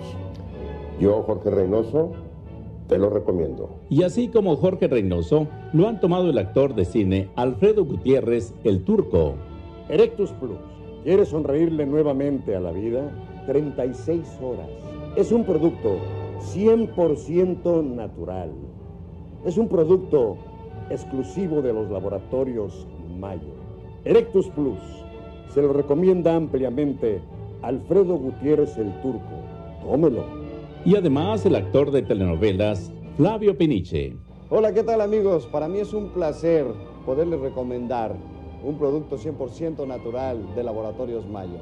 Yo, Jorge Reynoso, te lo recomiendo. Y así como Jorge Reynoso, lo han tomado el actor de cine Alfredo Gutiérrez, el Turco. Erectus Plus. ¿Quieres sonreírle nuevamente a la vida? treinta y seis horas. Es un producto cien por ciento natural. Es un producto exclusivo de los Laboratorios Mayo. Erectus Plus. Se lo recomienda ampliamente Alfredo Gutiérrez el Turco. Tómelo. Y además el actor de telenovelas Flavio Peniche. Hola, ¿qué tal amigos? Para mí es un placer poderles recomendar un producto cien por ciento natural de Laboratorios Mayo.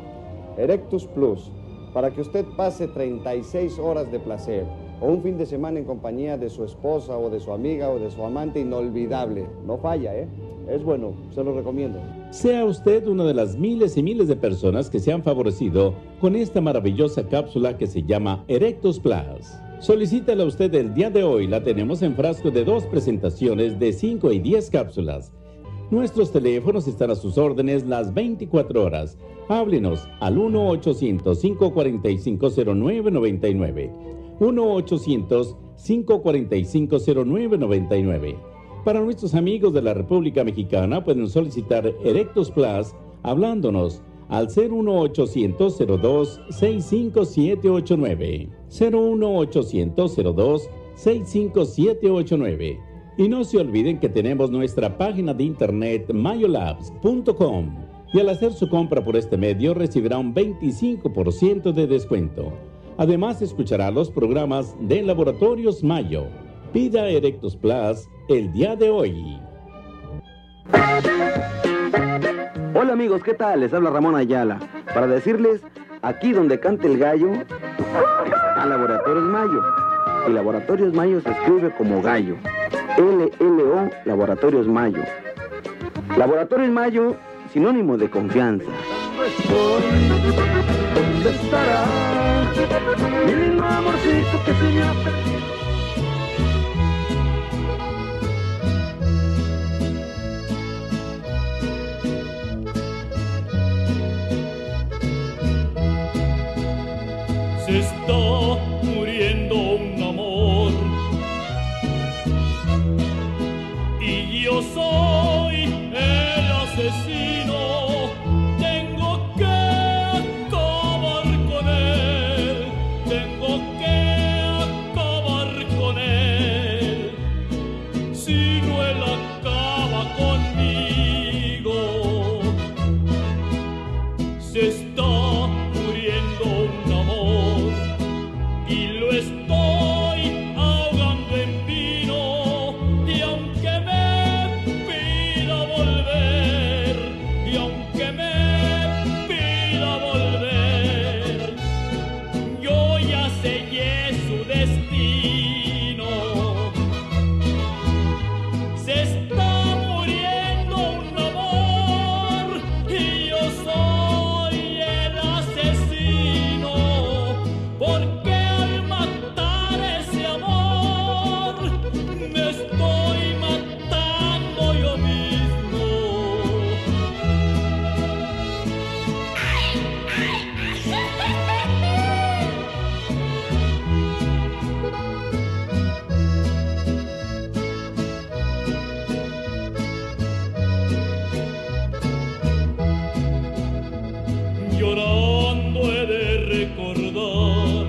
Erectus Plus, para que usted pase treinta y seis horas de placer o un fin de semana en compañía de su esposa o de su amiga o de su amante inolvidable. No falla, ¿eh? Es bueno, se lo recomiendo. Sea usted una de las miles y miles de personas que se han favorecido con esta maravillosa cápsula que se llama Erectus Plus. Solicítala usted el día de hoy, la tenemos en frasco de dos presentaciones de cinco y diez cápsulas. Nuestros teléfonos están a sus órdenes las veinticuatro horas. Háblenos al uno ochocientos cinco cuatro cinco cero nueve nueve nueve. uno ochocientos cinco cuatro cinco cero nueve nueve nueve. Para nuestros amigos de la República Mexicana pueden solicitar Erectus Plus hablándonos al cero uno ochocientos cero dos sesenta y cinco siete ocho nueve. cero uno ochocientos cero dos sesenta y cinco siete ocho nueve. Y no se olviden que tenemos nuestra página de internet mayolabs punto com y al hacer su compra por este medio recibirá un veinticinco por ciento de descuento. Además escuchará los programas de Laboratorios Mayo. Pida Erectus Plus el día de hoy. Hola amigos, ¿qué tal? Les habla Ramón Ayala para decirles, aquí donde canta el gallo, está Laboratorios Mayo. Y Laboratorios Mayo se escribe como gallo. L L O, Laboratorios Mayo. Laboratorios Mayo, sinónimo de confianza. ¿Dónde estará mi lindo amorcito que se me ha perdido? Se está muriendo un amor y yo soy el asesino. Tengo que acabar con él, tengo que acabar con él. Si no él acaba conmigo, se está muriendo un amor y lo estoy ahogando en vino. Y aunque me pida volver, y aunque me pida volver, yo ya sellé su destino. Se está muriendo un amor y yo soy el asesino, porque al matar ese amor me estoy matando yo mismo. Llorando he de recordar,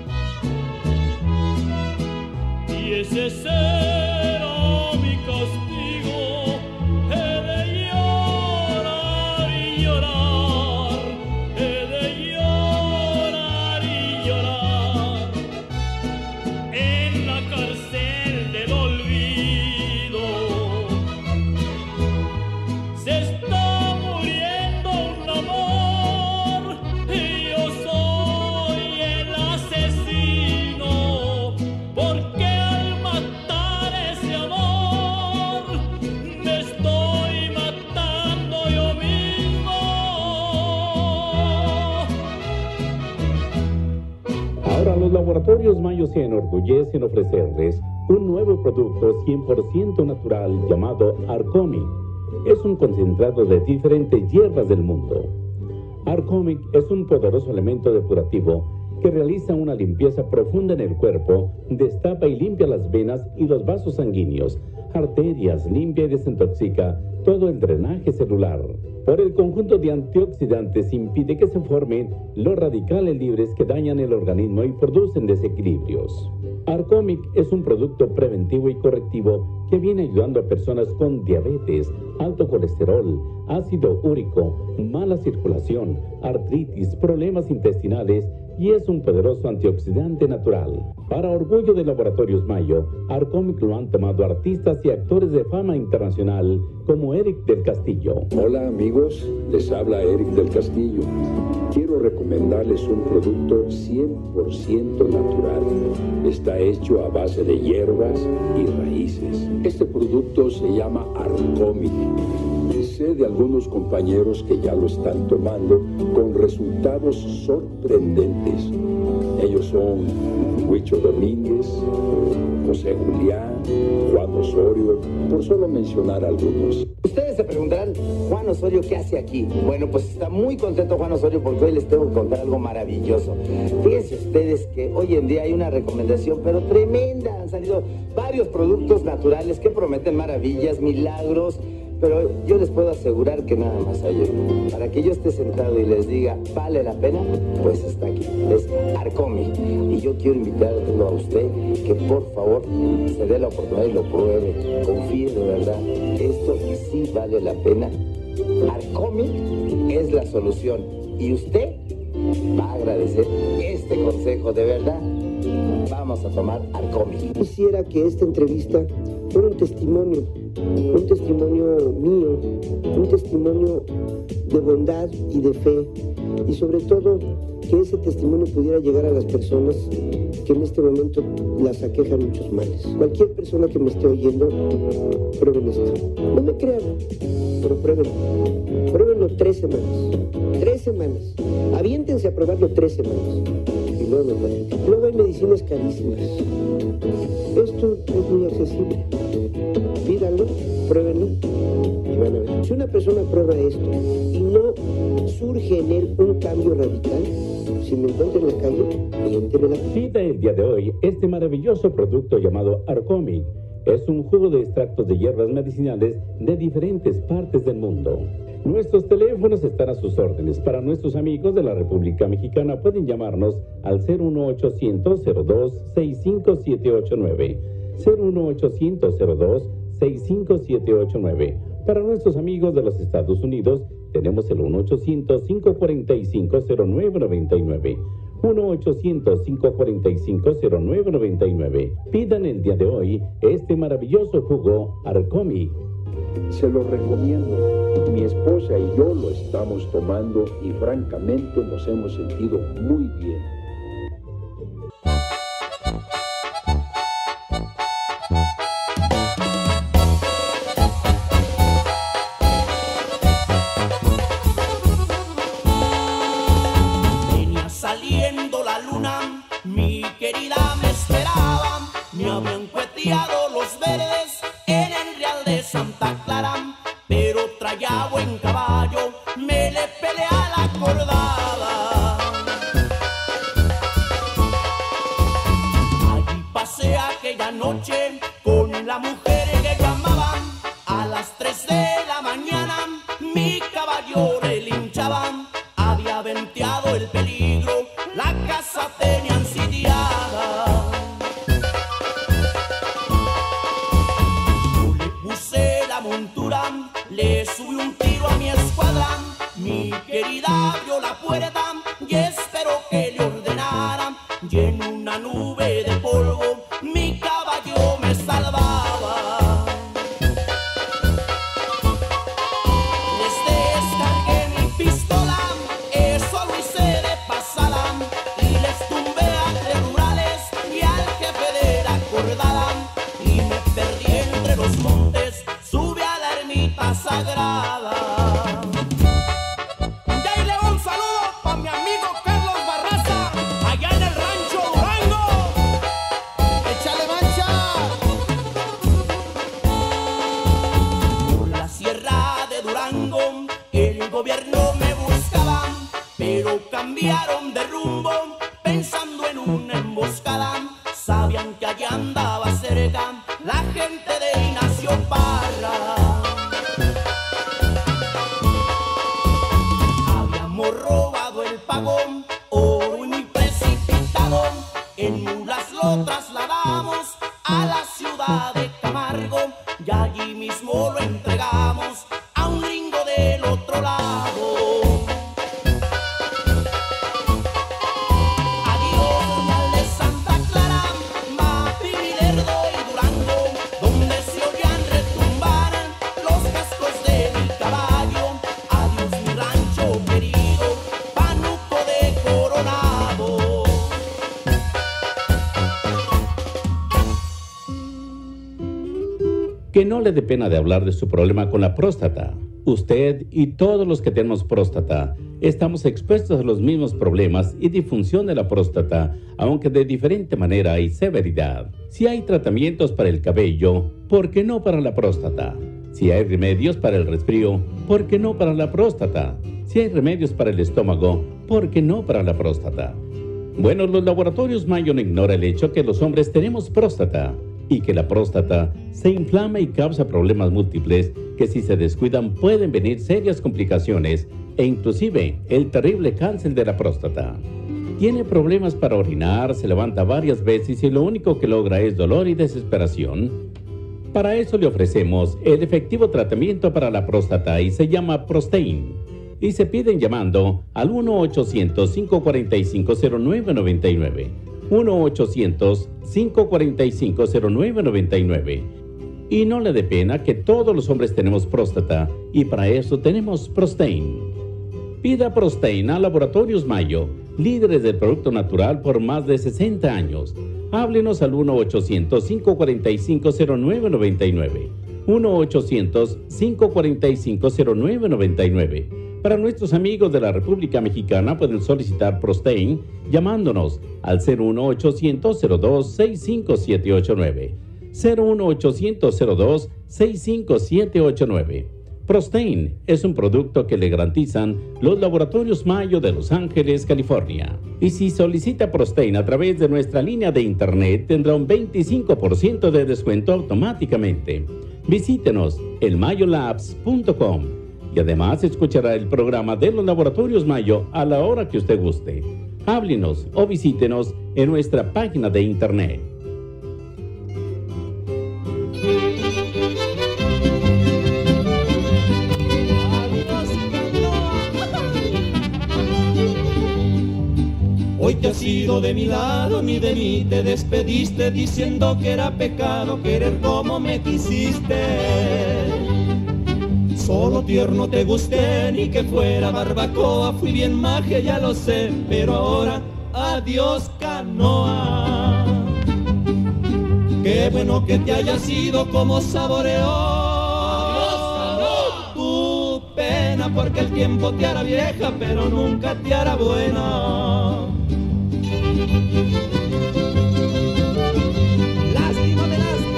y ese será mi castigo. He de llorar y llorar, he de llorar y llorar en la cárcel del olvido. Se está muriendo un amor y yo soy el asesino, porque al matar ese amor me estoy matando yo mismo. Ahora los Laboratorios Mayo se enorgullecen ofrecerles un nuevo producto cien por ciento natural llamado Arcomic. Es un concentrado de diferentes hierbas del mundo. Arcomic es un poderoso elemento depurativo que realiza una limpieza profunda en el cuerpo, destapa y limpia las venas y los vasos sanguíneos, arterias, limpia y desintoxica todo el drenaje celular. Por el conjunto de antioxidantes impide que se formen los radicales libres que dañan el organismo y producen desequilibrios. Arcomic es un producto preventivo y correctivo que viene ayudando a personas con diabetes, alto colesterol, ácido úrico, mala circulación, artritis, problemas intestinales, y es un poderoso antioxidante natural. Para orgullo de Laboratorios Mayo, Arcomic lo han tomado artistas y actores de fama internacional como Eric del Castillo. Hola amigos, les habla Eric del Castillo. Quiero recomendarles un producto cien por ciento natural. Está hecho a base de hierbas y raíces. Este producto se llama Arcomic. Sé de algunos compañeros que ya lo están tomando con resultados sorprendentes. Ellos son Huicho Domínguez, José Julián, Juan Osorio, por solo mencionar algunos. Ustedes se preguntarán, Juan Osorio, ¿qué hace aquí? Bueno, pues está muy contento Juan Osorio porque hoy les tengo que contar algo maravilloso. Fíjense ustedes que hoy en día hay una recomendación, pero tremenda. Han salido varios productos naturales que prometen maravillas, milagros, pero yo les puedo asegurar que nada más hay uno. Para que yo esté sentado y les diga, ¿vale la pena? Pues está aquí, es Arcomic. Y yo quiero invitarlo a usted que por favor se dé la oportunidad y lo pruebe. Confíe de verdad, esto sí vale la pena. Arcomic es la solución y usted va a agradecer este consejo, de verdad. Vamos a tomar Arcomic. Quisiera que esta entrevista fuera un testimonio, un testimonio mío, un testimonio de bondad y de fe, y sobre todo que ese testimonio pudiera llegar a las personas que en este momento las aquejan muchos males. Cualquier persona que me esté oyendo, prueben esto. No me crean, pero pruébenlo. Pruébenlo tres semanas. Tres semanas. Aviéntense a probarlo tres semanas. Y luego me platican. Luego hay medicinas carísimas. Esto es muy accesible. Pídanlo, pruébenlo y van a ver. Si una persona prueba esto y no surge en él un cambio radical, si me encuentro en la calle, miénteme la... Pida el día de hoy este maravilloso producto llamado Arcomic. Es un jugo de extractos de hierbas medicinales de diferentes partes del mundo. Nuestros teléfonos están a sus órdenes. Para nuestros amigos de la República Mexicana pueden llamarnos al cero uno ochocientos cero dos seis cinco siete ocho nueve. cero uno ochocientos cero dos seis cinco siete ocho nueve. Para nuestros amigos de los Estados Unidos tenemos el uno ochocientos cinco cuatro cinco cero nueve nueve nueve. uno ochocientos cinco cuatro cinco cero nueve nueve nueve. Pidan el día de hoy este maravilloso jugo Arcomic. Se lo recomiendo. Mi esposa y yo lo estamos tomando y francamente nos hemos sentido muy bien. Venía saliendo la luna, mi querida me esperaba, me habían cueteado los verdes en el Real de Santa Clara, pero traía buen caballo, me le peleé a la cordada. Allí pasé aquella noche con la mujer que yo amaba, a las tres de la mañana mi caballo relinchaba, había venteado el peligro, la casa tenía sitiada. Montura, le subí un tiro a mi escuadra, mi querida abrió la puerta y esperó que le ordenara, y en una nube de polvo mi caballo me salvaba. Les descargué mi pistola, eso lo hice de pasada, y les tumbé a tres rurales y al jefe de la cordada, y me perdí entre los montes, sube a la ermita sagrada. Y ahí le va un saludo para mi amigo Carlos Barraza, allá en el rancho Durango. ¡Échale mancha! Por la sierra de Durango el gobierno me buscaba, pero cambiaron de rumbo pensando en una emboscada. Sabían que allá andaba cerca la gente de Ignacio Parra. Habíamos robado el pagón, oro y muy precipitado, en mulas lo trasladamos a la ciudad de Camargo, y allí mismo lo entregamos a un gringo del otro lado. Que no le dé pena de hablar de su problema con la próstata. Usted y todos los que tenemos próstata estamos expuestos a los mismos problemas y disfunción de la próstata, aunque de diferente manera y severidad. Si hay tratamientos para el cabello, ¿por qué no para la próstata? Si hay remedios para el resfrío, ¿por qué no para la próstata? Si hay remedios para el estómago, ¿por qué no para la próstata? Bueno, los laboratorios Mayo no ignora el hecho que los hombres tenemos próstata y que la próstata se inflama y causa problemas múltiples que si se descuidan pueden venir serias complicaciones e inclusive el terrible cáncer de la próstata. Tiene problemas para orinar, se levanta varias veces y lo único que logra es dolor y desesperación. Para eso le ofrecemos el efectivo tratamiento para la próstata y se llama Prostain. Y se piden llamando al uno ochocientos cinco cuatro cinco cero nueve nueve nueve. uno ochocientos cinco cuatro cinco cero nueve nueve nueve. Y no le dé pena que todos los hombres tenemos próstata y para eso tenemos Prostain. Pida Prostein a Laboratorios Mayo, líderes del producto natural por más de sesenta años. Háblenos al uno ochocientos, cinco cuatro cinco, cero nueve nueve nueve. uno ochocientos, cinco cuatro cinco, cero nueve nueve nueve. Para nuestros amigos de la República Mexicana pueden solicitar Prostein llamándonos al cero uno ochocientos, cero dos, seis cinco siete ocho nueve. cero uno ochocientos, cero dos, seis cinco siete ocho nueve. Prostein es un producto que le garantizan los Laboratorios Mayo de Los Ángeles, California. Y si solicita Prostein a través de nuestra línea de internet, tendrá un veinticinco por ciento de descuento automáticamente. Visítenos en mayolabs punto com y además escuchará el programa de los Laboratorios Mayo a la hora que usted guste. Háblenos o visítenos en nuestra página de internet. Hoy te has ido de mi lado, ni de mí te despediste, diciendo que era pecado querer como me quisiste. Solo tierno te gusté, ni que fuera barbacoa, fui bien magia, ya lo sé, pero ahora adiós canoa. Qué bueno que te hayas ido como saboreó tu pena, porque el tiempo te hará vieja, pero nunca te hará buena. Lástima de las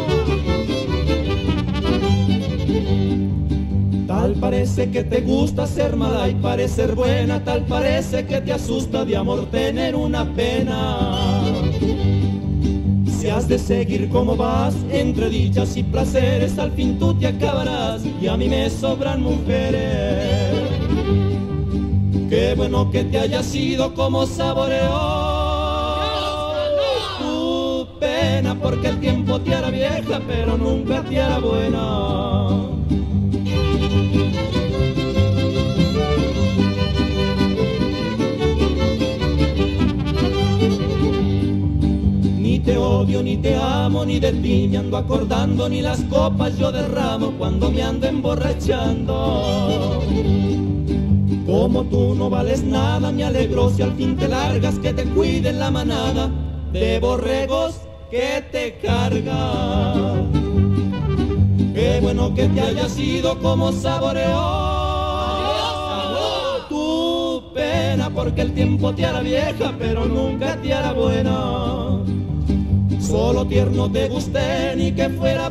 canoas. Tal parece que te gusta ser mala y parecer buena, tal parece que te asusta de amor tener una pena. Si has de seguir como vas, entre dichas y placeres, al fin tú te acabarás y a mí me sobran mujeres. Qué bueno que te hayas ido como saboreó tu pena, porque el tiempo te hará vieja, pero nunca te hará buena. Ni te odio, ni te amo, ni de ti me ando acordando, ni las copas yo derramo cuando me ando emborrachando. Como tú no vales nada, me alegro si al fin te largas, que te cuide la manada de borregos que te carga. Qué bueno que te hayas ido como saboreó tu pena, porque el tiempo te hará vieja, pero nunca te hará buena. Solo tierno te gusté, ni que fuera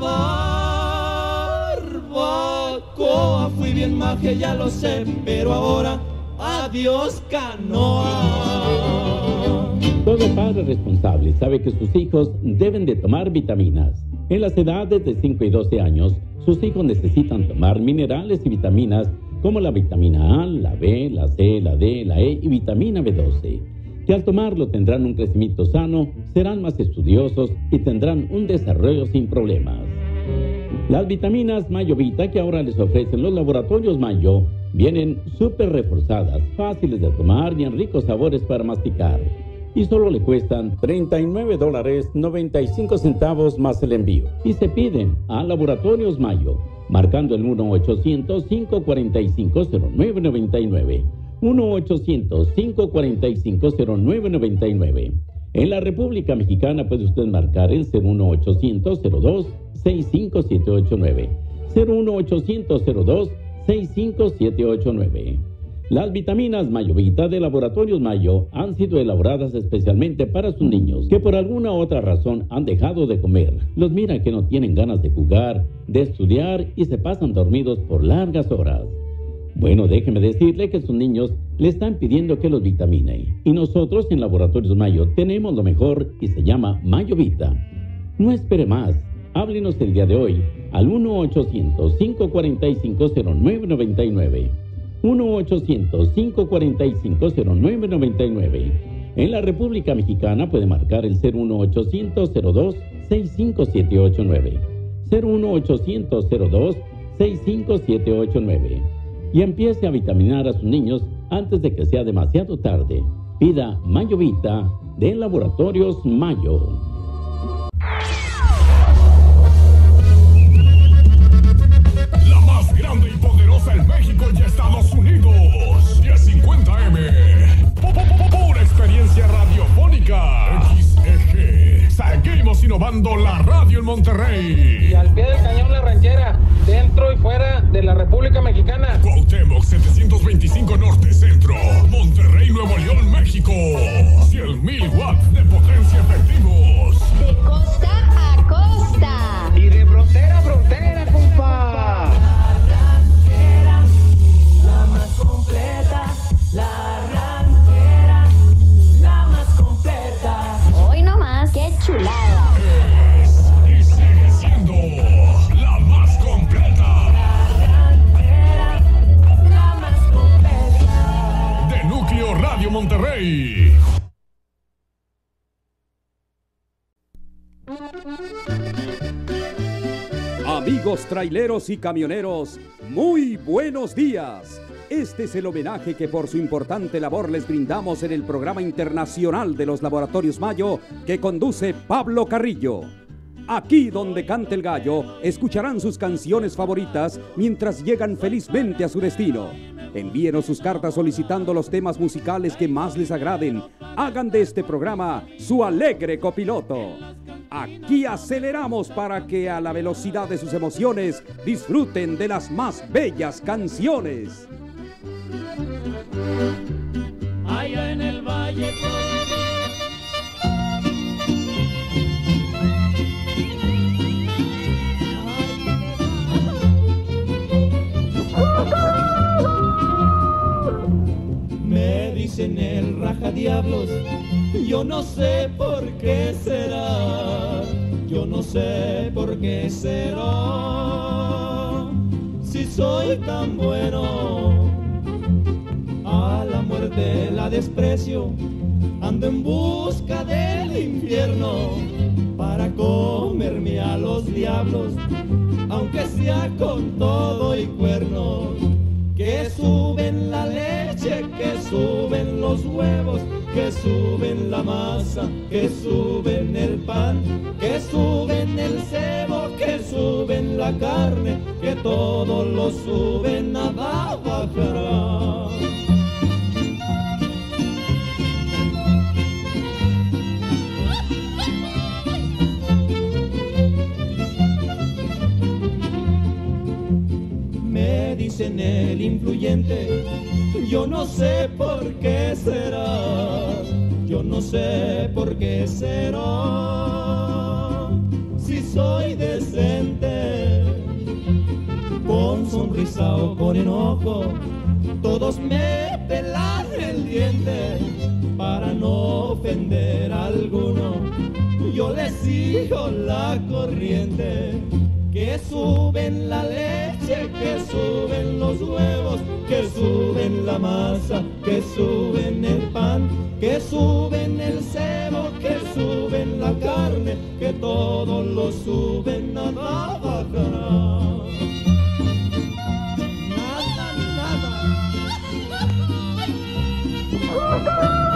barbacoa, fui bien magia, ya lo sé, pero ahora adiós canoa. Todo padre responsable sabe que sus hijos deben de tomar vitaminas. En las edades de cinco y doce años, sus hijos necesitan tomar minerales y vitaminas como la vitamina A, la B, la C, la D, la E y vitamina B doce. Que al tomarlo tendrán un crecimiento sano, serán más estudiosos y tendrán un desarrollo sin problemas. Las vitaminas Mayovita que ahora les ofrecen los Laboratorios Mayo vienen súper reforzadas, fáciles de tomar y en ricos sabores para masticar. Y solo le cuestan treinta y nueve dólares noventa y cinco centavos más el envío. Y se piden a Laboratorios Mayo, marcando el uno ochocientos, cinco cuatro cinco, cero nueve nueve nueve. uno ochocientos, cinco cuatro cinco, cero nueve nueve nueve. En la República Mexicana puede usted marcar el cero uno ochocientos, cero dos, seis cinco siete ocho nueve. cero uno ochocientos, cero dos, seis cinco siete ocho nueve. Las vitaminas Mayovita de Laboratorios Mayo han sido elaboradas especialmente para sus niños que por alguna u otra razón han dejado de comer. Los mira que no tienen ganas de jugar, de estudiar y se pasan dormidos por largas horas. Bueno, déjeme decirle que sus niños le están pidiendo que los vitamine. Y nosotros en Laboratorios Mayo tenemos lo mejor y se llama Mayovita. No espere más. Háblenos el día de hoy al uno ochocientos, cinco cuatro cinco, cero nueve nueve nueve. uno ochocientos, cinco cuatro cinco, cero nueve nueve nueve. En la República Mexicana puede marcar el cero uno ochocientos, cero dos, seis cinco siete ocho nueve. cero uno ochocientos, cero dos, seis cinco siete ocho nueve. Y empiece a vitaminar a sus niños antes de que sea demasiado tarde. Pida Mayovita de Laboratorios Mayo. La más grande y poderosa en México y Estados Unidos. de la República Mexicana. Cuauhtémoc setecientos veinticinco Norte Centro, Monterrey, Nuevo León, México. cien mil watts de potencia efectivos. De costa a costa. Y de frontera a frontera, compa. La ranchera, la más completa. La ranchera, la más completa. Hoy nomás, qué chulada. Es y sigue siendo la más completa. La ranchera, la más completa. De Núcleo Radio Monterrey. Amigos traileros y camioneros, muy buenos días. Este es el homenaje que por su importante labor les brindamos en el programa internacional de los Laboratorios Mayo que conduce Pablo Carrillo. Aquí donde cante el gallo, escucharán sus canciones favoritas mientras llegan felizmente a su destino. Envíenos sus cartas solicitando los temas musicales que más les agraden. Hagan de este programa su alegre copiloto. Aquí aceleramos para que a la velocidad de sus emociones disfruten de las más bellas canciones. Allá en el valle me dicen el raja diablos, yo no sé por qué será, yo no sé por qué será, si soy tan bueno. A la muerte la desprecio, ando en busca del infierno para comerme a los diablos, aunque sea con todo y cuernos. Que suben la leche, que suben los huevos, que suben la masa, que suben el pan, que suben el cebo, que suben la carne, que todo lo suben, nada bajará. Me dicen el influyente, yo no sé por qué será, yo no sé por qué será, si soy decente, con sonrisa o con enojo, todos me pelan el diente, para no ofender a alguno, yo les sigo la corriente. Que suben la leche, que suben los huevos, que suben la masa, que suben el pan, que suben el cebo, que suben la carne, que todo lo suben, nada bajará. Nada, nada.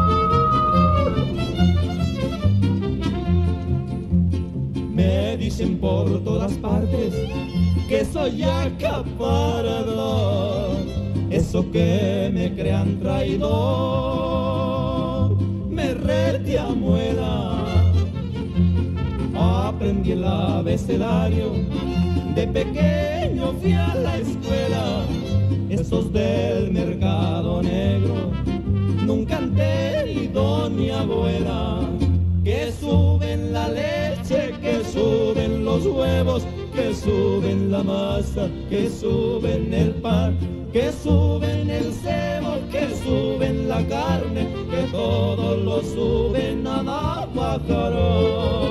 Me dicen por todas partes que soy acaparador, eso que me crean traidor, me rete a muela. Aprendí el abecedario, de pequeño fui a la escuela, esos del mercado negro nunca han tenido ni abuela. Que suben la leche, que suben los huevos, que suben la masa, que suben el pan, que suben el cebo, que suben la carne, que todo lo suben, nada bajará.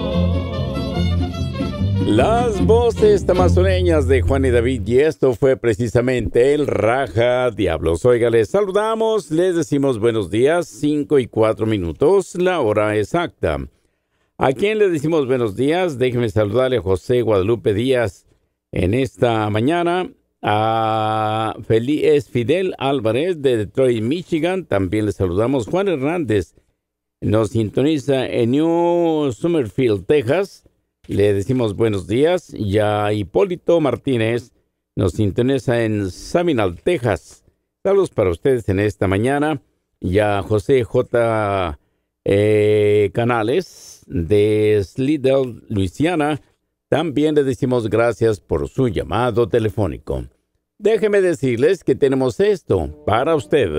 Las voces tamazoneñas de Juan y David, y esto fue precisamente el Raja Diablos. Oiga, les saludamos, les decimos buenos días, cinco y cuatro minutos, la hora exacta. ¿A quién le decimos buenos días? Déjeme saludarle a José Guadalupe Díaz en esta mañana. A Feli- es Fidel Álvarez de Detroit, Michigan. También le saludamos. Juan Hernández nos sintoniza en New Summerfield, Texas. Le decimos buenos días. Y a Hipólito Martínez nos sintoniza en Saminal, Texas. Saludos para ustedes en esta mañana. Y a José J. Eh, Canales de Slidell, Luisiana. También le decimos gracias por su llamado telefónico. Déjeme decirles que tenemos esto para usted.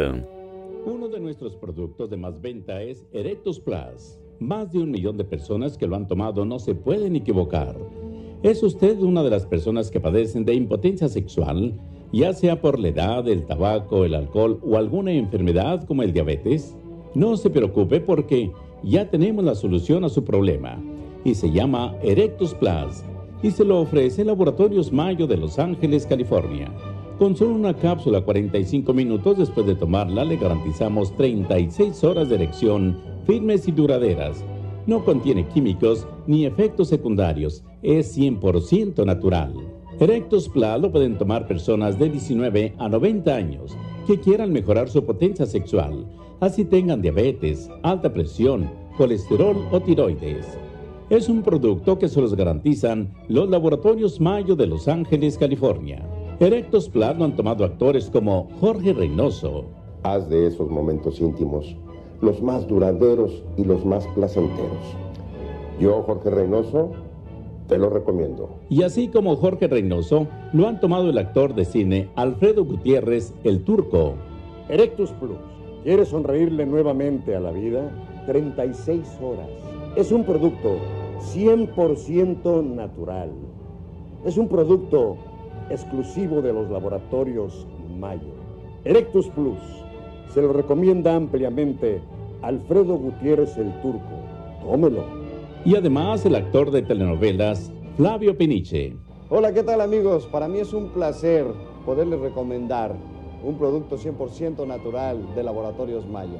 Uno de nuestros productos de más venta es Erectus Plus. Más de un millón de personas que lo han tomado no se pueden equivocar. ¿Es usted una de las personas que padecen de impotencia sexual, ya sea por la edad, el tabaco, el alcohol o alguna enfermedad como el diabetes? No se preocupe porque ya tenemos la solución a su problema y se llama Erectus Plus y se lo ofrece Laboratorios Mayo de Los Ángeles, California. Con solo una cápsula cuarenta y cinco minutos después de tomarla le garantizamos treinta y seis horas de erección firmes y duraderas. No contiene químicos ni efectos secundarios, es cien por ciento natural. Erectus Plus lo pueden tomar personas de diecinueve a noventa años que quieran mejorar su potencia sexual, así tengan diabetes, alta presión, colesterol o tiroides. Es un producto que se los garantizan los Laboratorios Mayo de Los Ángeles, California. Erectus Plus lo han tomado actores como Jorge Reynoso. Haz de esos momentos íntimos los más duraderos y los más placenteros. Yo, Jorge Reynoso, te lo recomiendo. Y así como Jorge Reynoso, lo han tomado el actor de cine Alfredo Gutiérrez, el Turco. Erectus Plus. ¿Quieres sonreírle nuevamente a la vida? treinta y seis horas. Es un producto cien por ciento natural. Es un producto exclusivo de los Laboratorios Mayo. Erectus Plus. Se lo recomienda ampliamente Alfredo Gutiérrez, el Turco. Tómelo. Y además el actor de telenovelas Flavio Peniche. Hola, ¿qué tal, amigos? Para mí es un placer poderles recomendar un producto cien por ciento natural de Laboratorios Mayo.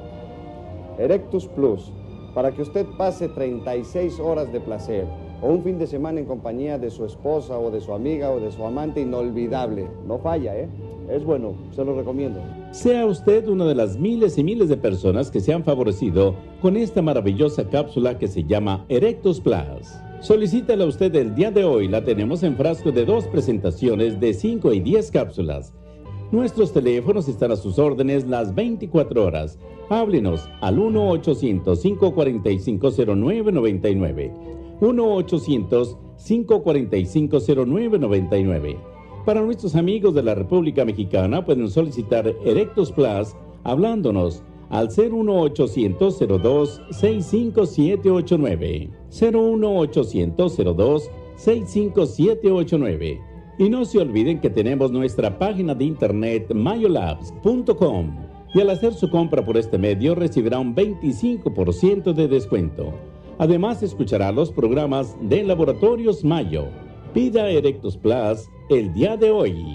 Erectus Plus, para que usted pase treinta y seis horas de placer o un fin de semana en compañía de su esposa o de su amiga o de su amante inolvidable. No falla, ¿eh? Es bueno, se lo recomiendo. Sea usted una de las miles y miles de personas que se han favorecido con esta maravillosa cápsula que se llama Erectus Plus. Solicítala usted el día de hoy, la tenemos en frasco de dos presentaciones de cinco y diez cápsulas. Nuestros teléfonos están a sus órdenes las veinticuatro horas. Háblenos al uno ochocientos, cinco cuatro cinco, cero nueve nueve nueve. uno ochocientos, cinco cuatro cinco, cero nueve nueve nueve. Para nuestros amigos de la República Mexicana pueden solicitar Erectus Plus hablándonos al cero uno ochocientos, cero dos, seis cinco siete ocho nueve. cero uno ochocientos, cero dos, seis cinco siete ocho nueve. Y no se olviden que tenemos nuestra página de internet mayolabs punto com y al hacer su compra por este medio recibirá un veinticinco por ciento de descuento. Además escuchará los programas de Laboratorios Mayo. Pida Erectus Plus el día de hoy.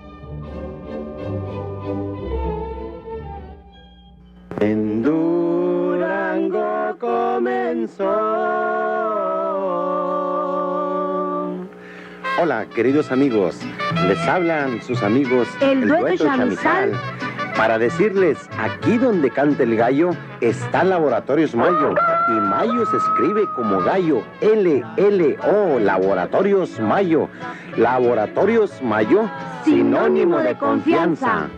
En Durango comenzó. Hola, queridos amigos. Les hablan sus amigos El Dueto Chamizal para decirles, aquí donde canta el gallo está Laboratorios Mayo. Y Mayo se escribe como gallo, L L O, Laboratorios Mayo. Laboratorios Mayo, sinónimo de confianza.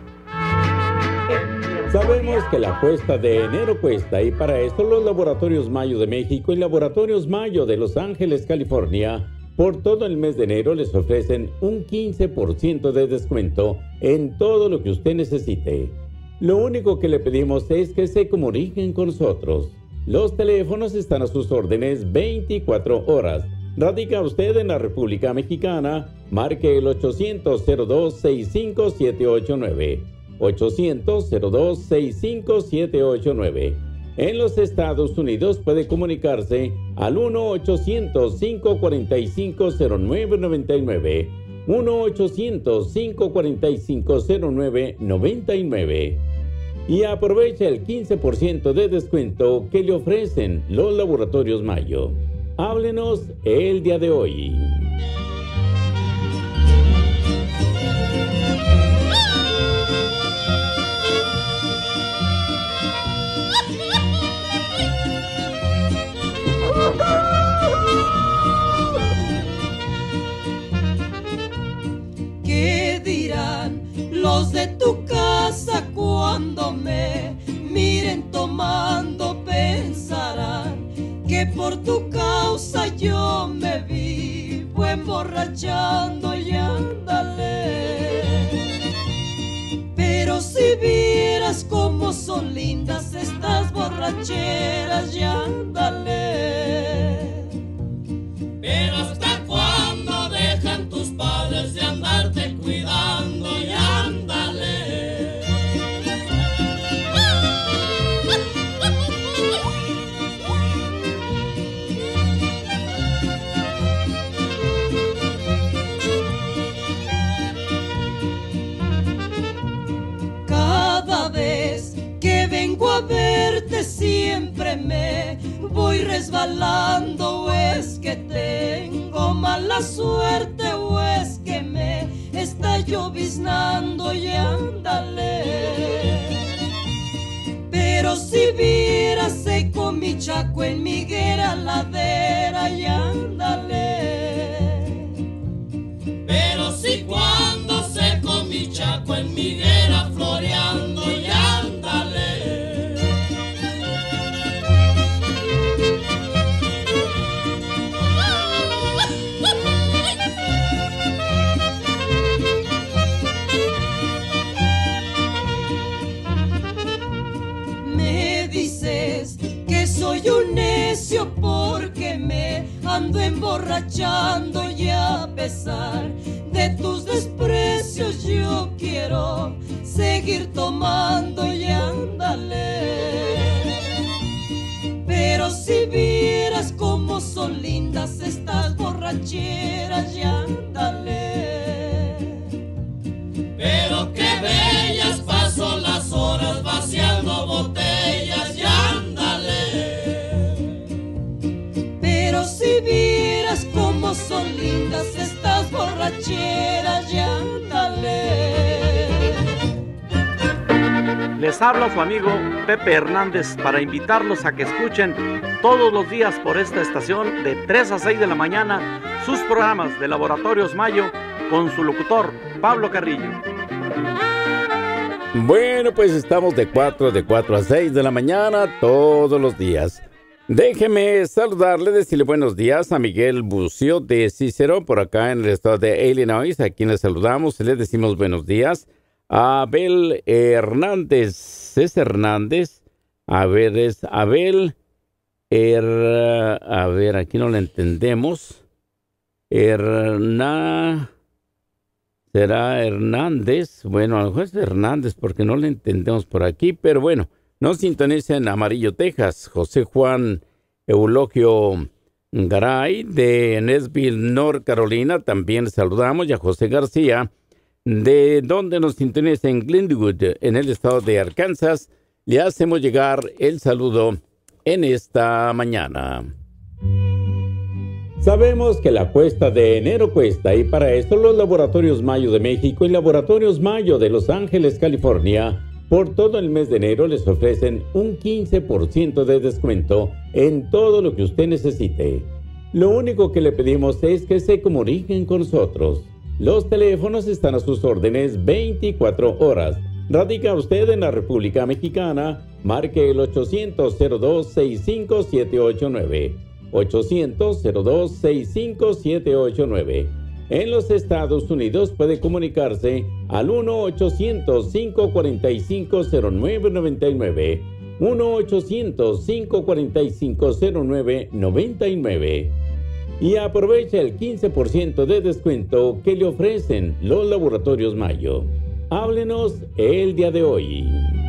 Sabemos que la cuesta de enero cuesta y para esto los Laboratorios Mayo de México y Laboratorios Mayo de Los Ángeles, California, por todo el mes de enero les ofrecen un quince por ciento de descuento en todo lo que usted necesite. Lo único que le pedimos es que se comuniquen con nosotros. Los teléfonos están a sus órdenes veinticuatro horas. ¿Radica usted en la República Mexicana? Marque el ochocientos, cero dos, sesenta y cinco siete ocho nueve. ochocientos, cero dos, sesenta y cinco siete ocho nueve. En los Estados Unidos puede comunicarse al uno ochocientos, cinco cuatro cinco, cero nueve nueve nueve. uno ochocientos, cinco cuatro cinco, cero nueve nueve nueve. Y aprovecha el quince por ciento de descuento que le ofrecen los Laboratorios Mayo. Háblenos el día de hoy. ¿Qué dirán los de tu casa cuando me miren tomando? Pensarán que por tu causa yo me vivo emborrachando y ándale. son lindas estas borracheras, y ándale. Pero hasta cuándo dejan tus padres de andarte cuidando, y ándale. Cada vez que vengo a verte siempre me voy resbalando, o es que tengo mala suerte, o es que me está lloviznando, y ándale. Pero si vieras seco mi chaco en mi higuera ladera, y ándale. Pero si cuando seco mi chaco en mi higuera floreando, y ándale. Me dices que soy un necio porque me ando emborrachando, y a pesar de tus desprecios yo quiero seguir tomando, y ándale. Pero si vieras cómo son lindas estas borracheras, y ándale. Pero qué bellas paso las horas vaciando botellas, y ándale. Pero si vieras cómo son lindas estas borracheras, y ándale. Les habla su amigo Pepe Hernández para invitarlos a que escuchen todos los días por esta estación de tres a seis de la mañana sus programas de Laboratorios Mayo con su locutor Pablo Carrillo. Bueno, pues estamos de cuatro, de cuatro a seis de la mañana todos los días. Déjeme saludarle, decirle buenos días a Miguel Bucio de Cícero, por acá en el estado de Illinois, a quien le saludamos y le decimos buenos días. A Abel Hernández, es Hernández, a ver, es Abel, er, a ver, aquí no le entendemos, Herná, será Hernández, bueno, a lo mejor es Hernández porque no le entendemos por aquí, pero bueno, nos sintoniza en Amarillo, Texas. José Juan Eulogio Garay de Nesville, North Carolina, también saludamos, y a José García, de donde nos sintoniza en Glenwood, en el estado de Arkansas. Le hacemos llegar el saludo en esta mañana. Sabemos que la cuesta de enero cuesta, y para esto los Laboratorios Mayo de México y Laboratorios Mayo de Los Ángeles, California, por todo el mes de enero les ofrecen un quince por ciento de descuento en todo lo que usted necesite. Lo único que le pedimos es que se comuniquen con nosotros. Los teléfonos están a sus órdenes veinticuatro horas. ¿Radica usted en la República Mexicana? Marque el ochocientos cero dos sesenta y cinco setecientos ochenta y nueve. ochocientos cero dos sesenta y cinco setecientos ochenta y nueve. En los Estados Unidos puede comunicarse al uno ochocientos cinco cuarenta y cinco cero nueve noventa y nueve. uno ochocientos cinco cuarenta y cinco cero nueve noventa y nueve. Y aprovecha el quince por ciento de descuento que le ofrecen los Laboratorios Mayo. Háblenos el día de hoy.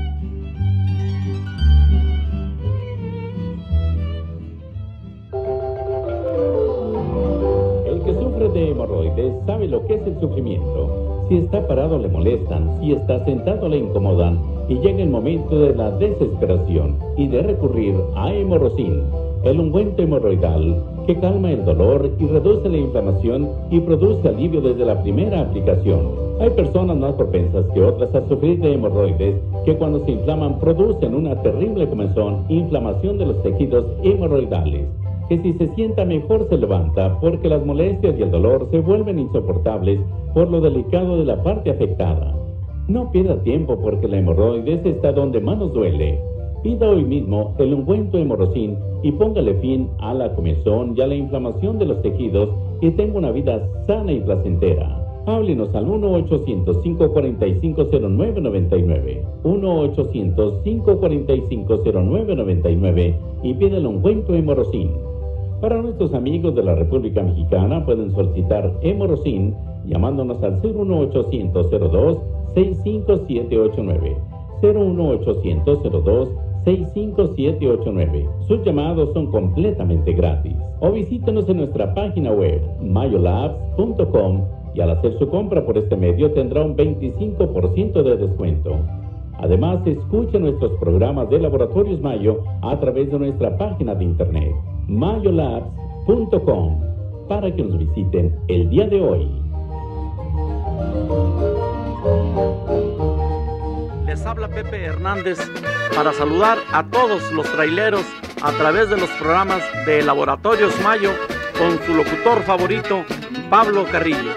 El que sufre de hemorroides sabe lo que es el sufrimiento. Si está parado le molestan, si está sentado le incomodan, y llega el momento de la desesperación y de recurrir a Hemorrocin, el ungüento hemorroidal que calma el dolor y reduce la inflamación y produce alivio desde la primera aplicación. Hay personas más propensas que otras a sufrir de hemorroides que cuando se inflaman producen una terrible comezón, inflamación de los tejidos hemorroidales, que si se sienta mejor se levanta porque las molestias y el dolor se vuelven insoportables por lo delicado de la parte afectada. No pierda tiempo porque la hemorroides está donde más nos duele. Pida hoy mismo el ungüento Hemorrocin y póngale fin a la comezón y a la inflamación de los tejidos y tenga una vida sana y placentera. Háblenos al uno ochocientos, cinco cuatro cinco, cero nueve nueve nueve, uno ochocientos, cinco cuatro cinco, cero nueve nueve nueve y pídele un ungüento Hemorrocin. Para nuestros amigos de la República Mexicana pueden solicitar Hemorrocin llamándonos al cero uno ochocientos, cero dos, seis cinco siete ocho nueve, cero uno ochocientos, cero dos, seis cinco siete ocho nueve. Sus llamados son completamente gratis. O visítenos en nuestra página web mayolabs punto com y al hacer su compra por este medio tendrá un veinticinco por ciento de descuento. Además, escuche nuestros programas de Laboratorios Mayo a través de nuestra página de internet mayolabs punto com para que nos visiten el día de hoy. Les habla Pepe Hernández para saludar a todos los traileros a través de los programas de Laboratorios Mayo con su locutor favorito, Pablo Carrillo.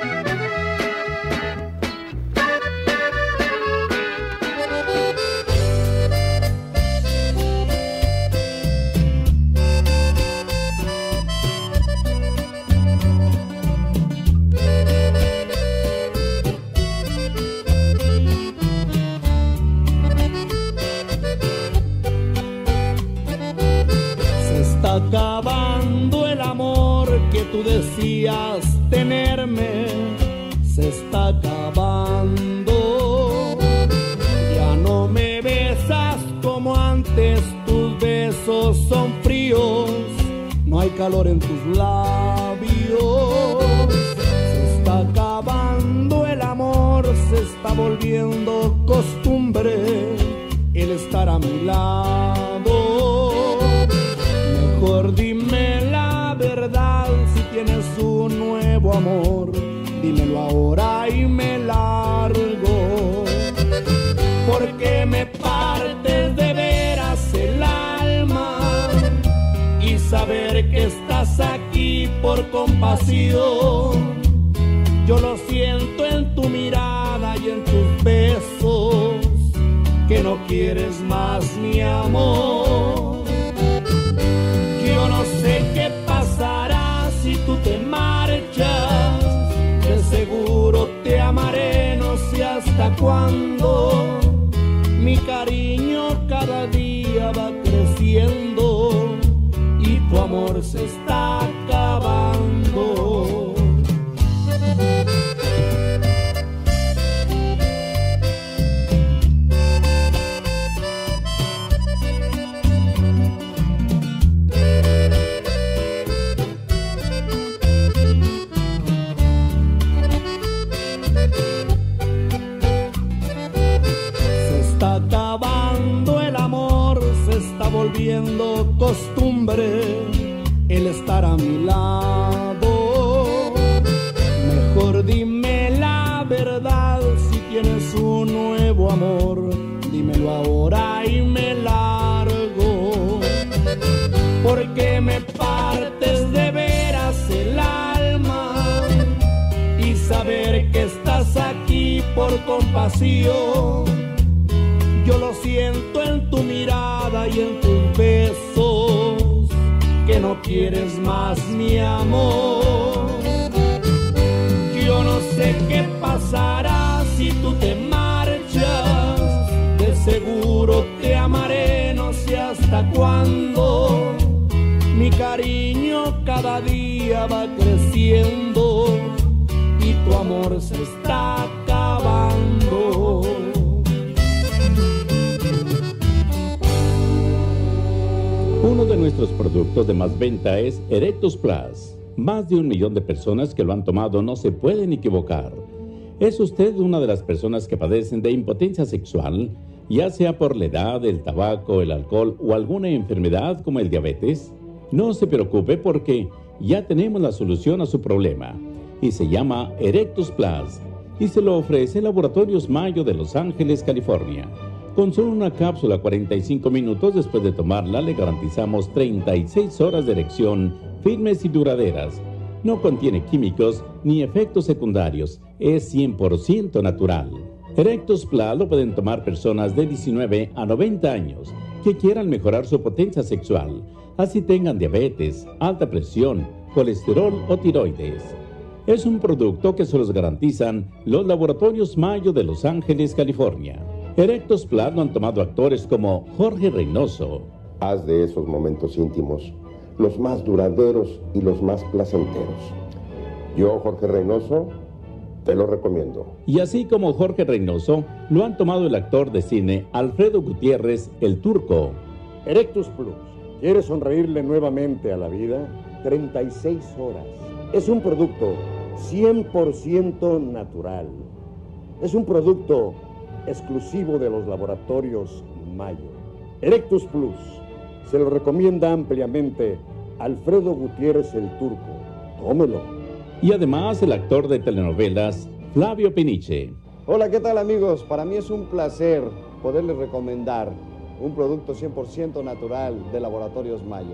Acabando el amor que tú decías tenerme, se está acabando. Ya no me besas como antes, tus besos son fríos, no hay calor en tus labios. Se está acabando el amor, se está volviendo costumbre el estar a mi lado. Mejor dime la verdad, si tienes un nuevo amor, dímelo ahora y me largo. Porque me partes de veras el alma y saber que estás aquí por compasión. Yo lo siento en tu mirada y en tus besos, que no quieres más mi amor. Yo no sé qué pasará si tú te marchas, de seguro te amaré, no sé hasta cuándo. Mi cariño cada día va creciendo y tu amor se está acabando. Volviendo costumbre el estar a mi lado. Mejor dime la verdad, si tienes un nuevo amor, dímelo ahora y me largo. Porque me partes de veras el alma y saber que estás aquí por compasión. Yo lo siento en tu mirada y en tus besos, que no quieres más mi amor. Yo no sé qué pasará si tú te marchas, de seguro te amaré, no sé hasta cuándo. Mi cariño cada día va creciendo y tu amor se está acabando. Uno de nuestros productos de más venta es Erectus Plus. Más de un millón de personas que lo han tomado no se pueden equivocar. ¿Es usted una de las personas que padecen de impotencia sexual, ya sea por la edad, el tabaco, el alcohol o alguna enfermedad como el diabetes? No se preocupe porque ya tenemos la solución a su problema y se llama Erectus Plus y se lo ofrece Laboratorios Mayo de Los Ángeles, California. Con solo una cápsula cuarenta y cinco minutos después de tomarla le garantizamos treinta y seis horas de erección firmes y duraderas. No contiene químicos ni efectos secundarios, es cien por ciento natural. Erectus Plus lo pueden tomar personas de diecinueve a noventa años que quieran mejorar su potencia sexual, así tengan diabetes, alta presión, colesterol o tiroides. Es un producto que se los garantizan los laboratorios Mayo de Los Ángeles, California. Erectos Plus lo han tomado actores como Jorge Reynoso. Haz de esos momentos íntimos los más duraderos y los más placenteros. Yo, Jorge Reynoso, te lo recomiendo. Y así como Jorge Reynoso, lo han tomado el actor de cine Alfredo Gutiérrez, el Turco. Erectus Plus. ¿Quieres sonreírle nuevamente a la vida? treinta y seis horas. Es un producto cien por ciento natural. Es un producto exclusivo de los laboratorios Mayo. Erectus Plus. Se lo recomienda ampliamente Alfredo Gutiérrez, el Turco. Tómelo. Y además el actor de telenovelas Flavio Peniche. Hola, ¿qué tal, amigos? Para mí es un placer poderles recomendar un producto cien por ciento natural de Laboratorios Mayo.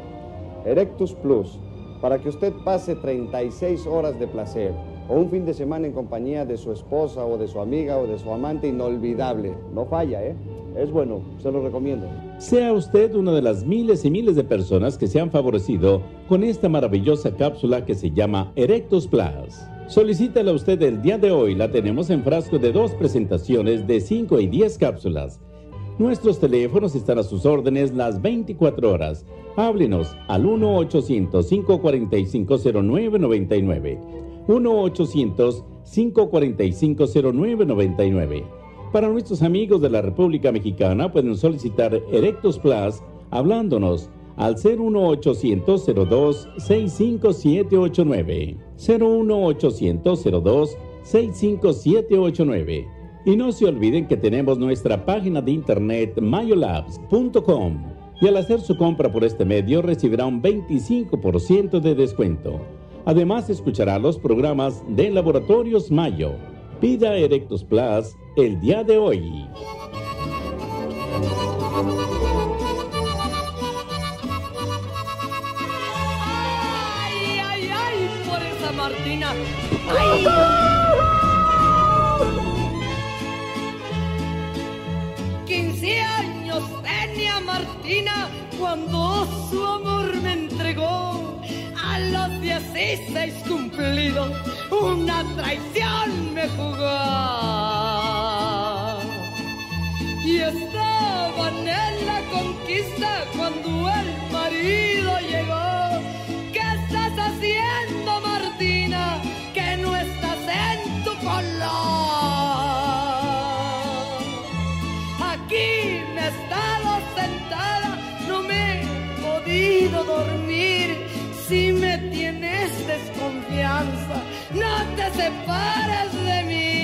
Erectus Plus, para que usted pase treinta y seis horas de placer o un fin de semana en compañía de su esposa o de su amiga o de su amante inolvidable. No falla, ¿eh? Es bueno, se lo recomiendo. Sea usted una de las miles y miles de personas que se han favorecido con esta maravillosa cápsula que se llama Erectus Plus. Solicítala usted el día de hoy, la tenemos en frasco de dos presentaciones de cinco y diez cápsulas. Nuestros teléfonos están a sus órdenes las veinticuatro horas. Háblenos al uno ochocientos, cinco cuatro cinco, cero nueve nueve nueve. uno ochocientos, cinco cuatro cinco, cero nueve nueve nueve. Para nuestros amigos de la República Mexicana pueden solicitar Erectus Plus hablándonos al cero uno ochocientos, cero dos, seis cinco siete ocho nueve. cero uno ochocientos, cero dos, seis cinco siete ocho nueve. Y no se olviden que tenemos nuestra página de internet mayolabs punto com y al hacer su compra por este medio recibirá un veinticinco por ciento de descuento. Además escuchará los programas de Laboratorios Mayo. Pida Erectus Plus el día de hoy. Ay, ay, ay, por esa Martina. Ay. quince años tenía Martina cuando su amor me entregó. A los dieciséis cumplidos una traición me jugó. Y estaban en la conquista cuando el marido llegó. ¿Qué estás haciendo, Martina? Que no estás en tu color. Aquí me he estado sentada, no me he podido dormir. Si me tienes desconfianza, no te separes de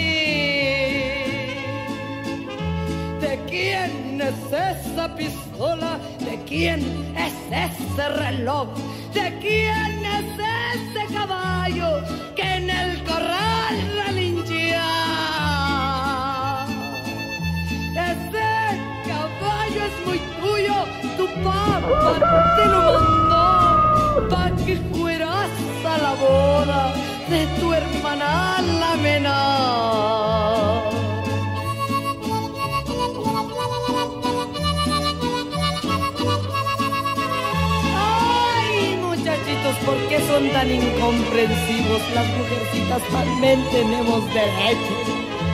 mí. ¿De quién es esa pistola? ¿De quién es ese reloj? ¿De quién es ese caballo que en el corral relinchía? Ese caballo es muy tuyo, tu papá te lo mandó pa' que fueras a la boda de tu hermana la menor. Ay, muchachitos, ¿por qué son tan incomprensivos? Las mujercitas también tenemos derechos.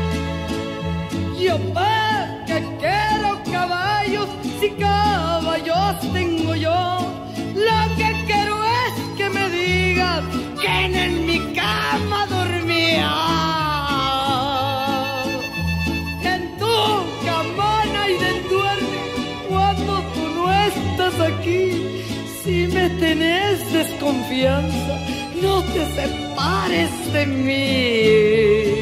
Yo pa' que quiero caballos, si caballos tengo yo. Lo que quiero es que me digas quién en mi cama dormía. En tu cama nadie duerme cuando tú no estás aquí. Si me tenés desconfianza, no te separes de mí.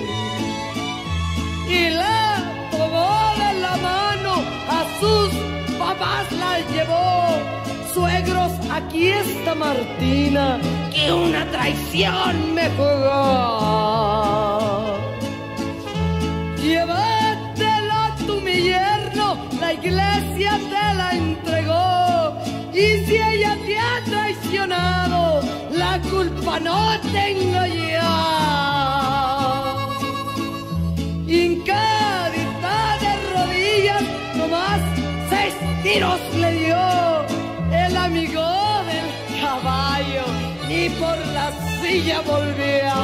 Y la tomó de la mano, a sus papás la llevó. Suegros, aquí está Martina, que una traición me jugó. Llévatela tú, mi yerno, la iglesia te la entregó. Y si ella te ha traicionado, la culpa no tengo yo. Hincadita de rodillas, nomás seis tiros le dio el amigo del caballo, y por las silla volvía.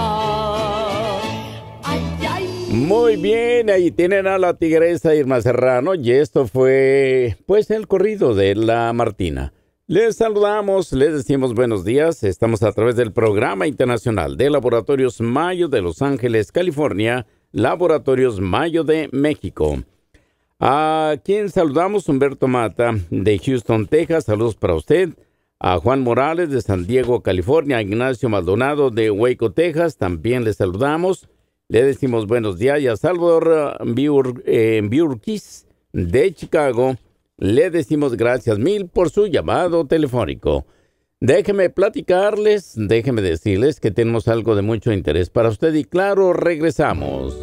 Ay, ay. Muy bien, ahí tienen a la tigresa Irma Serrano y esto fue pues el corrido de La Martina. Les saludamos, les decimos buenos días. Estamos a través del Programa Internacional de Laboratorios Mayo de Los Ángeles, California, Laboratorios Mayo de México. A quien saludamos, Humberto Mata de Houston, Texas. Saludos para usted. A Juan Morales de San Diego, California. A Ignacio Maldonado de Waco, Texas. También le saludamos. Le decimos buenos días. Y a Salvador Biur, eh, Biurquis de Chicago. Le decimos gracias mil por su llamado telefónico. Déjeme platicarles, déjeme decirles que tenemos algo de mucho interés para usted y claro, regresamos.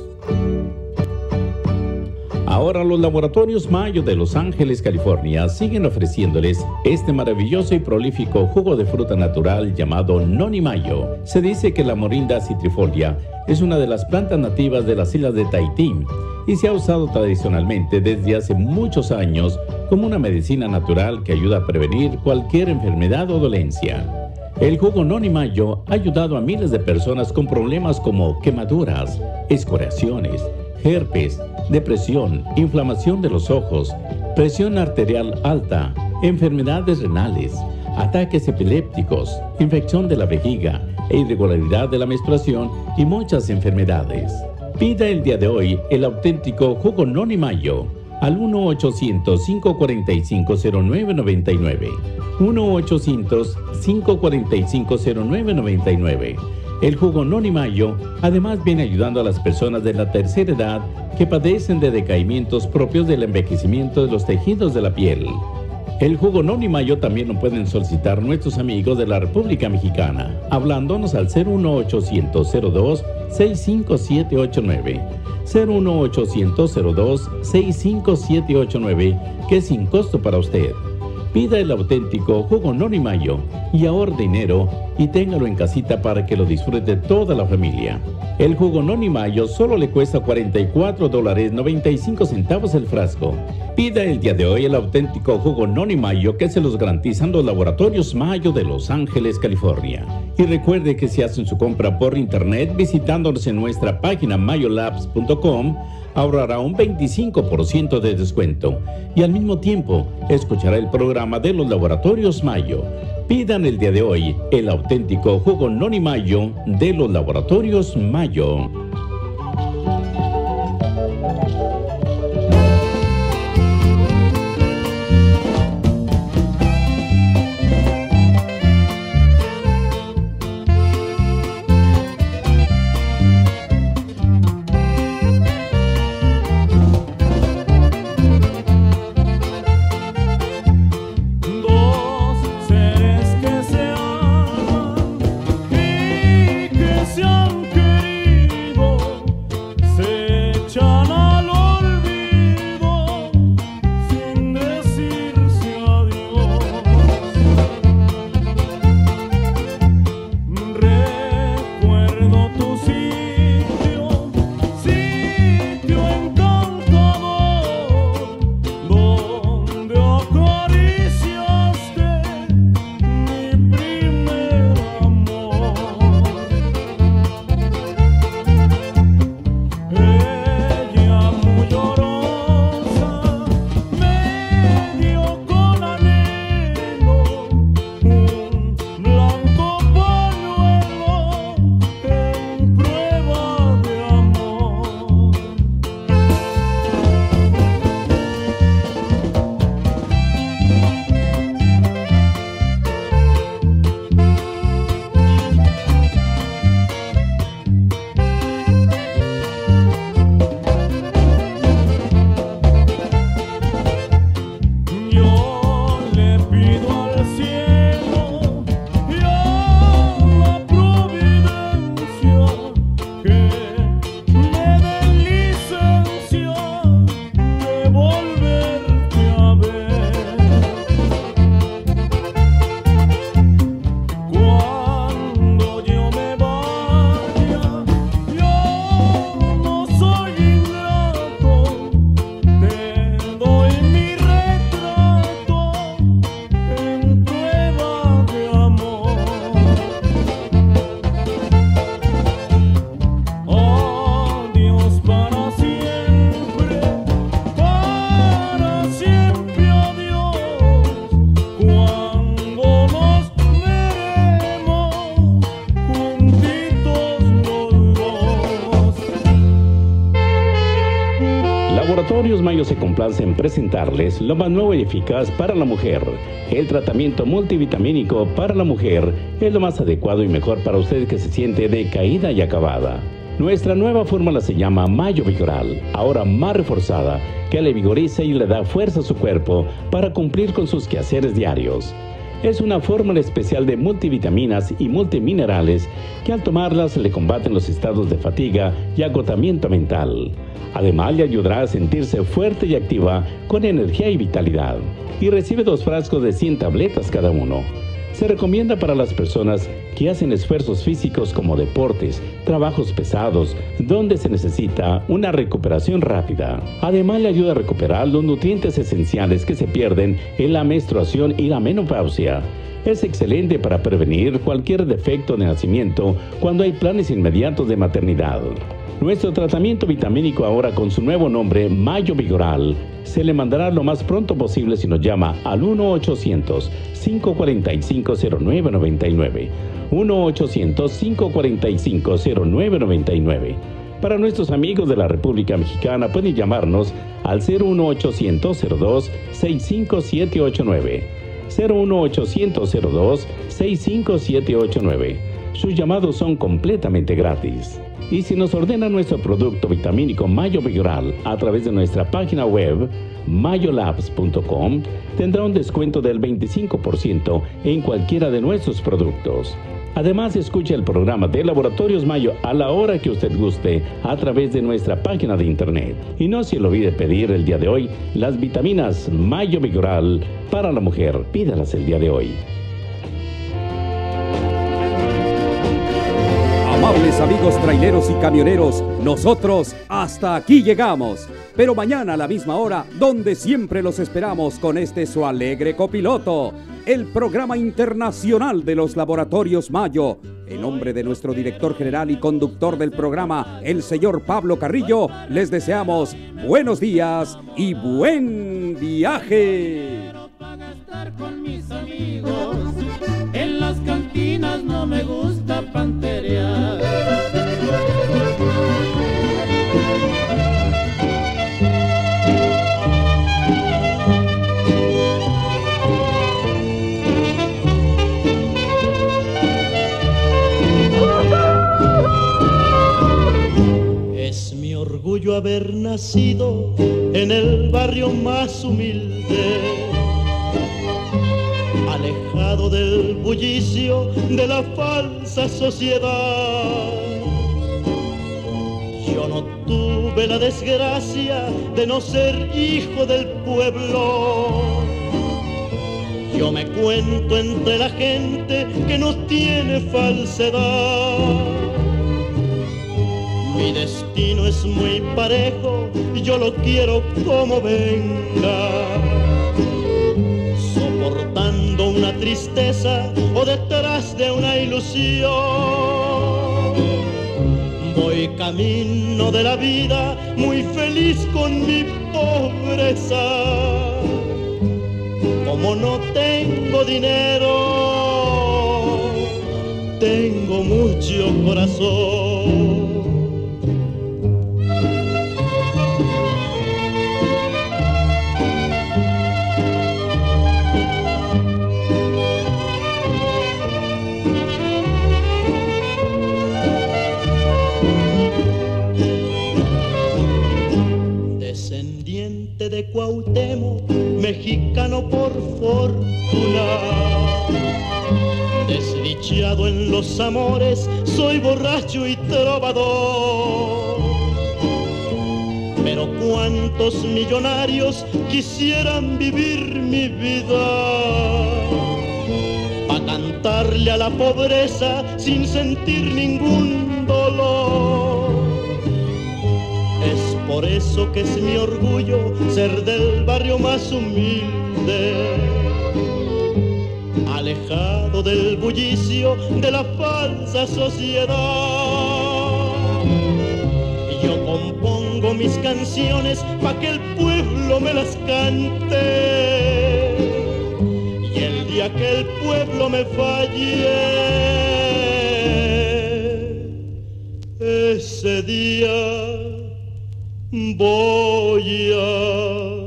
Ahora los Laboratorios Mayo de Los Ángeles, California, siguen ofreciéndoles este maravilloso y prolífico jugo de fruta natural llamado Noni Mayo. Se dice que la Morinda citrifolia es una de las plantas nativas de las islas de Tahití y se ha usado tradicionalmente desde hace muchos años como una medicina natural que ayuda a prevenir cualquier enfermedad o dolencia. El jugo Noni Mayo ha ayudado a miles de personas con problemas como quemaduras, escoriaciones, herpes, depresión, inflamación de los ojos, presión arterial alta, enfermedades renales, ataques epilépticos, infección de la vejiga e irregularidad de la menstruación y muchas enfermedades. Pida el día de hoy el auténtico jugo Noni Mayo al uno ochocientos, cinco cuatro cinco, cero nueve nueve nueve. uno ochocientos, cinco cuatro cinco, cero nueve nueve nueve. El jugo Noni Mayo además viene ayudando a las personas de la tercera edad que padecen de decaimientos propios del envejecimiento de los tejidos de la piel. El jugo Noni Mayo también lo pueden solicitar nuestros amigos de la República Mexicana, hablándonos al cero uno ochocientos, cero dos, seis cinco siete ocho nueve. cero uno ochocientos, cero dos, seis cinco siete ocho nueve, que es sin costo para usted. Pida el auténtico jugo Noni Mayo y ahorre dinero y téngalo en casita para que lo disfrute toda la familia. El jugo Noni Mayo solo le cuesta cuarenta y cuatro dólares noventa y cinco centavos el frasco. Pida el día de hoy el auténtico jugo Noni Mayo que se los garantizan los Laboratorios Mayo de Los Ángeles, California. Y recuerde que si hacen su compra por internet visitándonos en nuestra página mayolabs punto com, ahorrará un veinticinco por ciento de descuento y al mismo tiempo escuchará el programa de los Laboratorios Mayo. Pidan el día de hoy el auténtico jugo Noni Mayo de los Laboratorios Mayo. Laboratorios Mayo se complace en presentarles lo más nuevo y eficaz para la mujer. El tratamiento multivitamínico para la mujer es lo más adecuado y mejor para usted que se siente decaída y acabada. Nuestra nueva fórmula se llama Mayo Vigoral, ahora más reforzada, que le vigoriza y le da fuerza a su cuerpo para cumplir con sus quehaceres diarios. Es una fórmula especial de multivitaminas y multiminerales que al tomarlas le combaten los estados de fatiga y agotamiento mental. Además, le ayudará a sentirse fuerte y activa con energía y vitalidad. Y recibe dos frascos de cien tabletas cada uno. Se recomienda para las personas que hacen esfuerzos físicos como deportes, trabajos pesados, donde se necesita una recuperación rápida. Además, le ayuda a recuperar los nutrientes esenciales que se pierden en la menstruación y la menopausia. Es excelente para prevenir cualquier defecto de nacimiento cuando hay planes inmediatos de maternidad. Nuestro tratamiento vitamínico ahora con su nuevo nombre, Mayo Vigoral, se le mandará lo más pronto posible si nos llama al uno ochocientos, cinco cuatro cinco, cero nueve nueve nueve. uno ochocientos, cinco cuatro cinco, cero nueve nueve nueve. Para nuestros amigos de la República Mexicana pueden llamarnos al cero uno ochocientos, cero dos, seis cinco siete ocho nueve. cero uno ochocientos, cero dos, seis cinco siete ocho nueve. Sus llamados son completamente gratis. Y si nos ordena nuestro producto vitamínico Mayo Vigoral a través de nuestra página web mayolabs punto com, tendrá un descuento del veinticinco por ciento en cualquiera de nuestros productos. Además, escuche el programa de Laboratorios Mayo a la hora que usted guste a través de nuestra página de internet. Y no se le olvide pedir el día de hoy las vitaminas Mayo Vigoral para la mujer. Pídalas el día de hoy. Amables amigos traileros y camioneros, nosotros hasta aquí llegamos. Pero mañana a la misma hora, donde siempre los esperamos con este su alegre copiloto, el programa internacional de los Laboratorios Mayo. En nombre de nuestro director general y conductor del programa, el señor Pablo Carrillo, les deseamos buenos días y buen viaje. Con mis amigos, en las cantinas no me gusta panterear. Es mi orgullo haber nacido en el barrio más humilde, alejado del bullicio de la falsa sociedad. Yo no tuve la desgracia de no ser hijo del pueblo. Yo me cuento entre la gente que no tiene falsedad. Mi destino es muy parejo y yo lo quiero como venga, soportando una tristeza o detrás de una ilusión. Voy camino de la vida muy feliz con mi pobreza. Como no tengo dinero, tengo mucho corazón. De Cuauhtémoc, mexicano por fortuna, desdichado en los amores, soy borracho y trovador. Pero cuántos millonarios quisieran vivir mi vida, pa' cantarle a la pobreza sin sentir ningún dolor. Es por eso que es mi orgullo ser del barrio más humilde, alejado del bullicio de la falsa sociedad. Yo compongo mis canciones pa' que el pueblo me las cante, y el día que el pueblo me falle, ese día voy a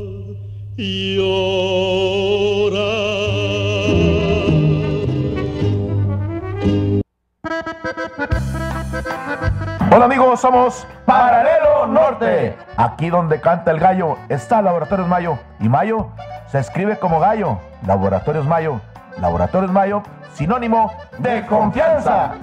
llorar. Hola amigos, somos Paralelo Norte. Aquí donde canta el gallo está Laboratorios Mayo. Y Mayo se escribe como gallo. Laboratorios Mayo. Laboratorios Mayo, sinónimo de confianza.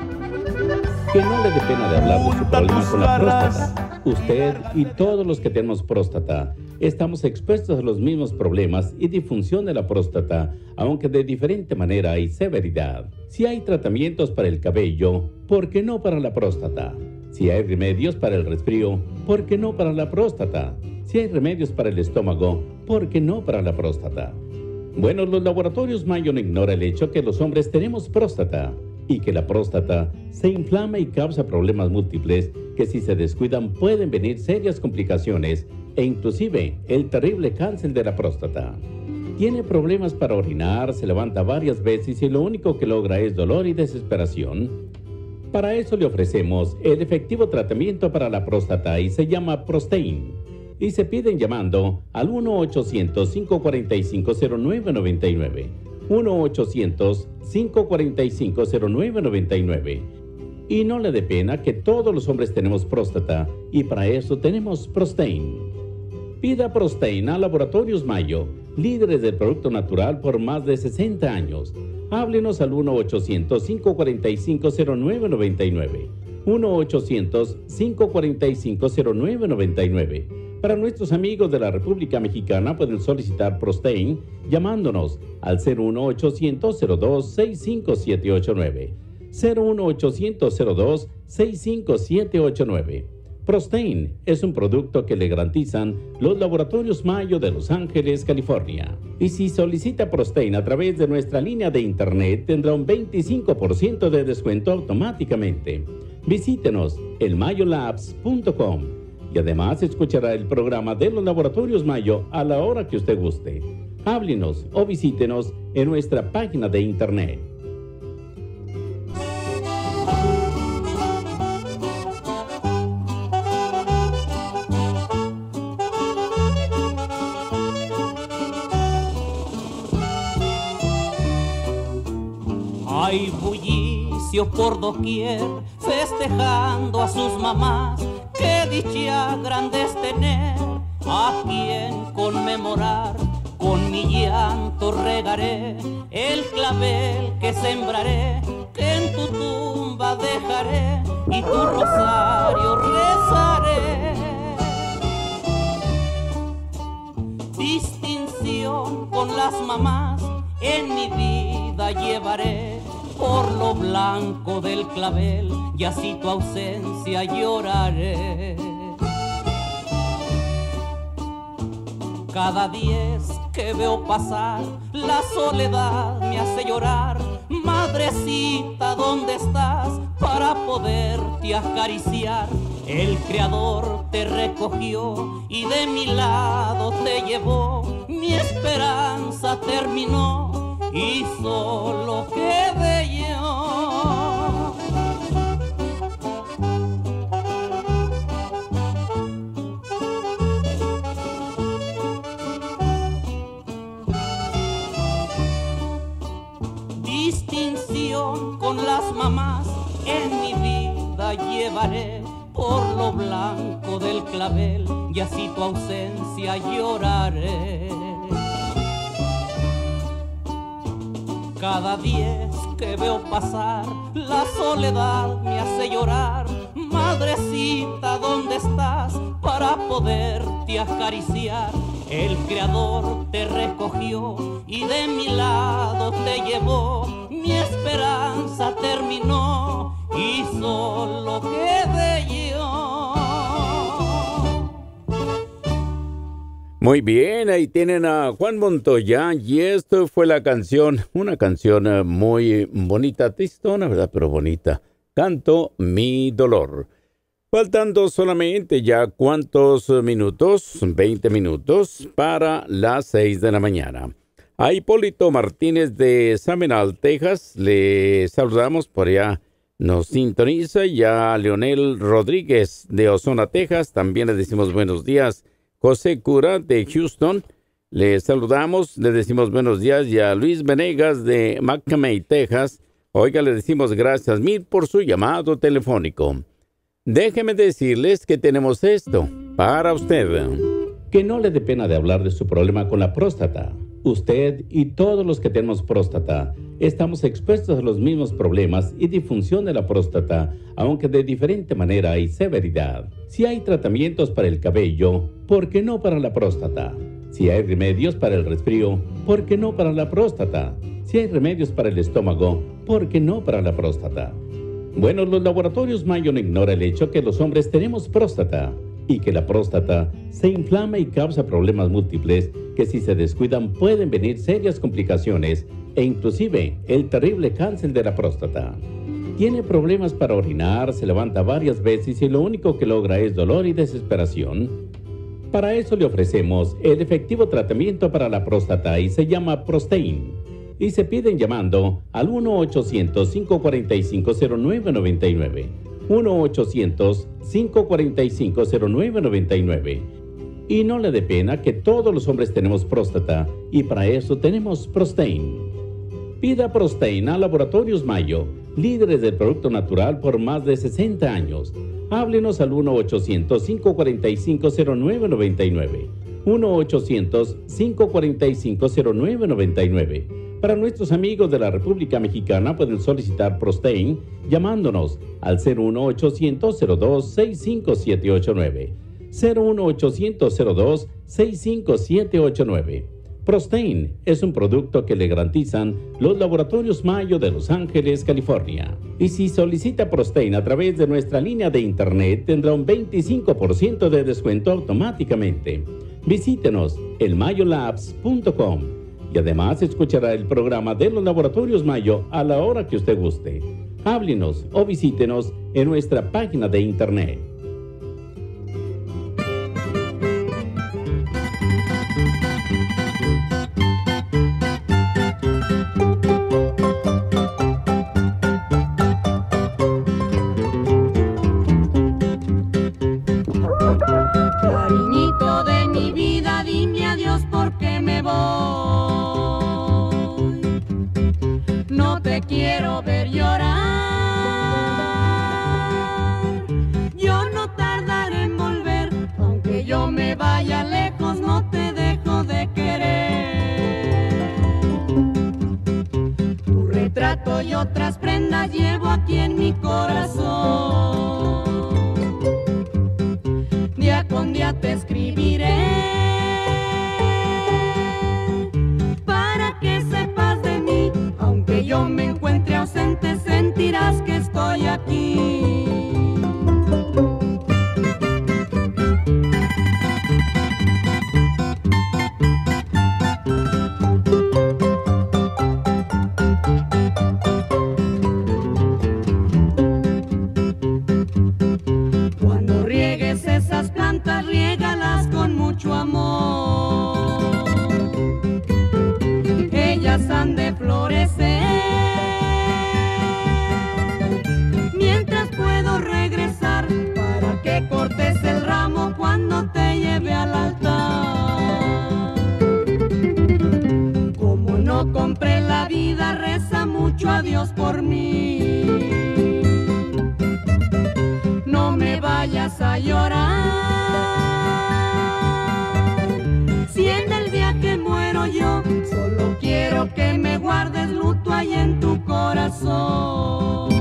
Que no le dé pena de hablar de su problema con la próstata. Usted y todos los que tenemos próstata estamos expuestos a los mismos problemas y disfunción de la próstata, aunque de diferente manera y severidad. Si hay tratamientos para el cabello, ¿por qué no para la próstata? Si hay remedios para el resfrío, ¿por qué no para la próstata? Si hay remedios para el estómago, ¿por qué no para la próstata? Bueno, los laboratorios Mayo no ignora el hecho que los hombres tenemos próstata y que la próstata se inflama y causa problemas múltiples que si se descuidan pueden venir serias complicaciones e inclusive el terrible cáncer de la próstata. Tiene problemas para orinar, se levanta varias veces y lo único que logra es dolor y desesperación. Para eso le ofrecemos el efectivo tratamiento para la próstata y se llama Prostein. Y se piden llamando al uno ochocientos, cinco cuatro cinco, cero nueve nueve nueve. uno ochocientos, cinco cuatro cinco, cero nueve nueve nueve. Y no le dé pena que todos los hombres tenemos próstata y para eso tenemos Prostein. Pida Prostein a Laboratorios Mayo, líderes del producto natural por más de sesenta años. Háblenos al uno ochocientos, cinco cuatro cinco, cero nueve nueve nueve. uno ochocientos, cinco cuatro cinco, cero nueve nueve nueve. Para nuestros amigos de la República Mexicana pueden solicitar Prostein llamándonos al cero uno ochocientos, cero dos, seis cinco siete ocho nueve. cero uno ochocientos, cero dos, seis cinco siete ocho nueve. Prostein es un producto que le garantizan los Laboratorios Mayo de Los Ángeles, California. Y si solicita Prostein a través de nuestra línea de internet tendrá un veinticinco por ciento de descuento automáticamente. Visítenos en mayolabs punto com. Y además escuchará el programa de los Laboratorios Mayo a la hora que usted guste. Háblenos o visítenos en nuestra página de internet. Hay bullicio por doquier, festejando a sus mamás. Qué dicha grande es tener a quien conmemorar. Con mi llanto regaré el clavel que sembraré, que en tu tumba dejaré y tu rosario rezaré. Distinción con las mamás en mi vida llevaré, por lo blanco del clavel y así tu ausencia lloraré. Cada diez que veo pasar, la soledad me hace llorar. Madrecita, ¿dónde estás para poderte acariciar? El Creador te recogió y de mi lado te llevó. Mi esperanza terminó y solo quedé yo. Distinción con las mamás en mi vida llevaré, por lo blanco del clavel y así tu ausencia lloraré. Cada diez que veo pasar, la soledad me hace llorar. Madrecita, ¿dónde estás para poderte acariciar? El Creador te recogió y de mi lado te llevó. Mi esperanza terminó y solo quedé yo. Muy bien, ahí tienen a Juan Montoya y esto fue la canción, una canción muy bonita, tristona, ¿verdad? Pero bonita. Canto mi dolor. Faltando solamente ya cuántos minutos, veinte minutos para las seis de la mañana. A Hipólito Martínez de Seminole, Texas, le saludamos por allá nos sintoniza, y a Leonel Rodríguez de Ozona, Texas, también le decimos buenos días. José Cura de Houston, le saludamos, le decimos buenos días, y a Luis Venegas de McCamey, Texas. Oiga, le decimos gracias mil por su llamado telefónico. Déjeme decirles que tenemos esto para usted. Que no le dé pena de hablar de su problema con la próstata. Usted y todos los que tenemos próstata estamos expuestos a los mismos problemas y disfunción de la próstata, aunque de diferente manera y severidad. Si hay tratamientos para el cabello, ¿por qué no para la próstata? Si hay remedios para el resfrío, ¿por qué no para la próstata? Si hay remedios para el estómago, ¿por qué no para la próstata? Bueno, los laboratorios Mayo no ignora el hecho que los hombres tenemos próstata y que la próstata se inflama y causa problemas múltiples que, si se descuidan, pueden venir serias complicaciones e inclusive el terrible cáncer de la próstata. Tiene problemas para orinar, se levanta varias veces y lo único que logra es dolor y desesperación. Para eso le ofrecemos el efectivo tratamiento para la próstata y se llama Prostein. Y se piden llamando al uno ochocientos, cinco cuatro cinco, cero nueve nueve nueve. uno ochocientos, cinco cuatro cinco, cero nueve nueve nueve. Y no le dé pena que todos los hombres tenemos próstata y para eso tenemos Prostein. Pida Prostein a Laboratorios Mayo, líderes del producto natural por más de sesenta años. Háblenos al uno ochocientos, cinco cuatro cinco, cero nueve nueve nueve. uno ochocientos, cinco cuatro cinco, cero nueve nueve nueve. Para nuestros amigos de la República Mexicana pueden solicitar Prostein llamándonos al cero uno ochocientos, cero dos, seis cinco siete ocho nueve. cero uno ochocientos, cero dos, seis cinco siete ocho nueve. Prostein es un producto que le garantizan los Laboratorios Mayo de Los Ángeles, California. Y si solicita Prostein a través de nuestra línea de internet, tendrá un veinticinco por ciento de descuento automáticamente. Visítenos el mayo labs punto com y además escuchará el programa de los Laboratorios Mayo a la hora que usted guste. Háblenos o visítenos en nuestra página de internet. Cariñito de mi vida, dime adiós porque me voy. No te quiero ver llorar. Yo no tardaré en volver, aunque yo me vaya lejos, no te dejo de querer. Tu retrato y otras prendas llevo aquí en mi corazón. Día con día te escribiré para que sepas de mí. Aunque yo me encuentre ausente, sentirás que estoy aquí. Cuando riegues esas plantas, riégalas con mucho amor. Ellas han de florecer. Mientras puedo regresar para que cortes el ramo cuando te lleve al altar. Como no compré la vida, reza mucho a Dios por mí. No me vayas a llorar. Si en el viaje muero yo, solo quiero que me guardes luto ahí en tu corazón.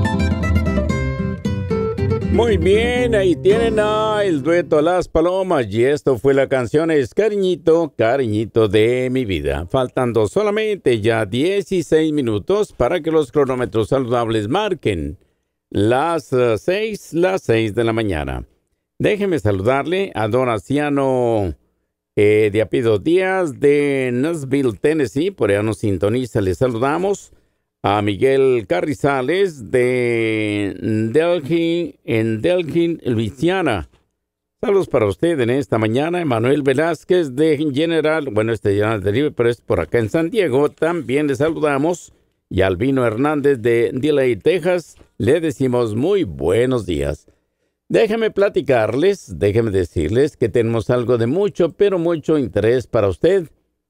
Muy bien, ahí tienen ah, el dueto Las Palomas, y esto fue la canción Es Cariñito, Cariñito de mi vida. Faltando solamente ya dieciséis minutos para que los cronómetros saludables marquen las uh, seis, las seis de la mañana. Déjeme saludarle a don Aciano eh, de Apellido Díaz de Nashville, Tennessee, por allá nos sintoniza, le saludamos. A Miguel Carrizales de Delgin, en Delgin, Luisiana. Saludos para usted en esta mañana. Emanuel Velázquez de General, bueno, este ya es de pero es por acá en San Diego. También le saludamos. Y Albino Hernández de Delay, Texas. le decimos muy buenos días. Déjenme platicarles, déjenme decirles que tenemos algo de mucho, pero mucho interés para usted.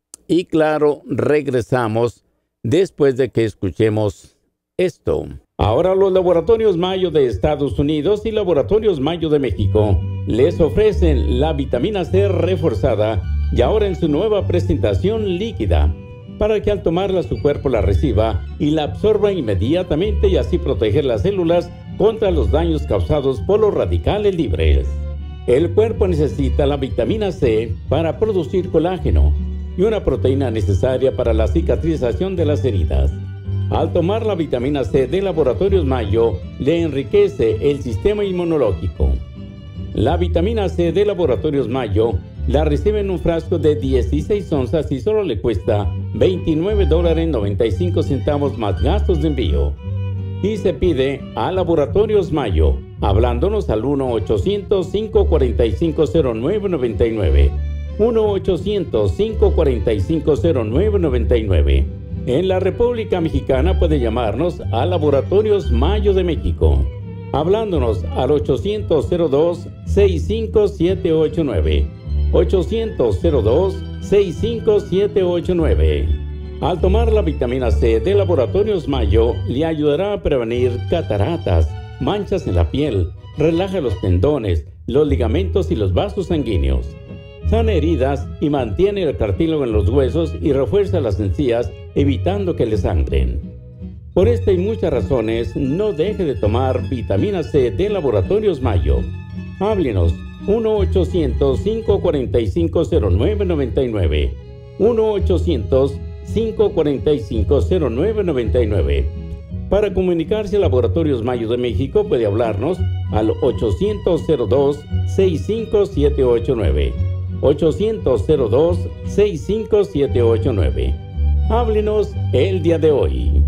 Y claro, regresamos después de que escuchemos esto. Ahora los Laboratorios Mayo de Estados Unidos y Laboratorios Mayo de México les ofrecen la vitamina C reforzada y ahora en su nueva presentación líquida, para que al tomarla su cuerpo la reciba y la absorba inmediatamente y así proteger las células contra los daños causados por los radicales libres. El cuerpo necesita la vitamina C para producir colágeno y una proteína necesaria para la cicatrización de las heridas. Al tomar la vitamina C de Laboratorios Mayo, le enriquece el sistema inmunológico. La vitamina C de Laboratorios Mayo la recibe en un frasco de dieciséis onzas y solo le cuesta veintinueve dólares noventa y cinco centavos más gastos de envío. Y se pide a Laboratorios Mayo, hablándonos al uno ochocientos, cinco cuatro cinco, cero nueve nueve nueve. uno ochocientos, cinco cuatro cinco, cero nueve nueve nueve. En la República Mexicana puede llamarnos a Laboratorios Mayo de México, hablándonos al ochocientos, cero dos, sesenta y cinco, setecientos ochenta y nueve. ochocientos, cero dos, sesenta y cinco, setecientos ochenta y nueve. Al tomar la vitamina C de Laboratorios Mayo, le ayudará a prevenir cataratas, manchas en la piel, relaja los tendones, los ligamentos y los vasos sanguíneos. Sana heridas y mantiene el cartílago en los huesos y refuerza las encías, evitando que le sangren. Por esta y muchas razones, no deje de tomar vitamina C de Laboratorios Mayo. Háblenos uno ochocientos, cinco cuatro cinco, cero nueve nueve nueve. uno ochocientos, cinco cuatro cinco, cero nueve nueve nueve. Para comunicarse a Laboratorios Mayo de México puede hablarnos al ochocientos, cero dos, sesenta y cinco, setecientos ochenta y nueve. ochocientos, cero dos, sesenta y cinco, setecientos ochenta y nueve. Háblenos el día de hoy.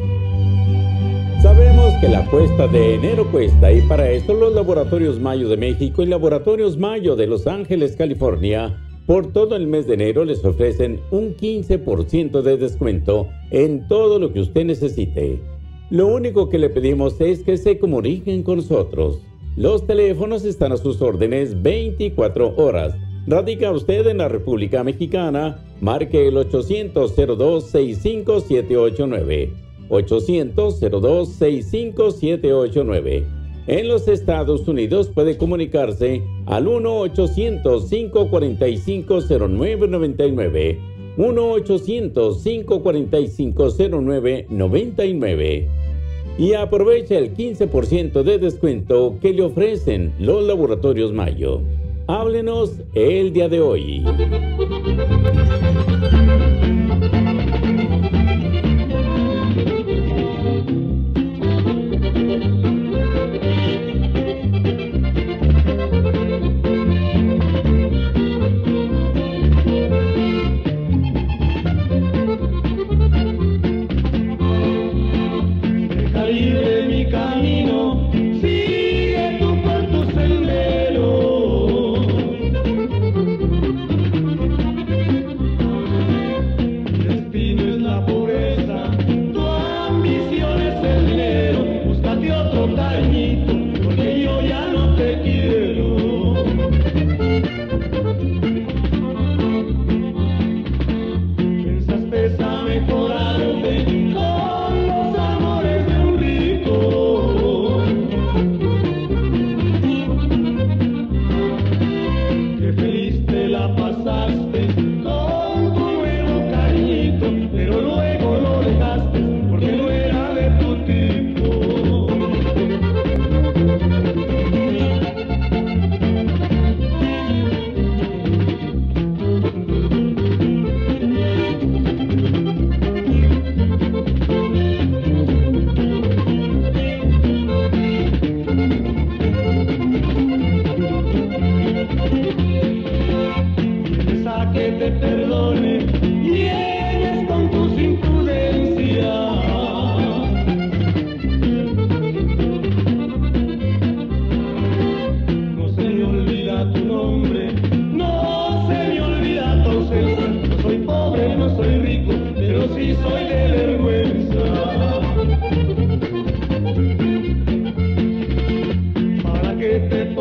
Sabemos que la cuesta de enero cuesta y para esto los Laboratorios Mayo de México y Laboratorios Mayo de Los Ángeles, California, por todo el mes de enero les ofrecen un quince por ciento de descuento en todo lo que usted necesite. Lo único que le pedimos es que se comuniquen con nosotros. Los teléfonos están a sus órdenes veinticuatro horas. Radica usted en la República Mexicana, marque el ochocientos, cero dos, sesenta y cinco, setecientos ochenta y nueve. ochocientos, cero dos, sesenta y cinco, setecientos ochenta y nueve. En los Estados Unidos puede comunicarse al uno ochocientos, cinco cuatro cinco, cero nueve nueve nueve. uno ochocientos, cinco cuatro cinco, cero nueve nueve nueve. Y aprovecha el quince por ciento de descuento que le ofrecen los Laboratorios Mayo. Háblenos el día de hoy.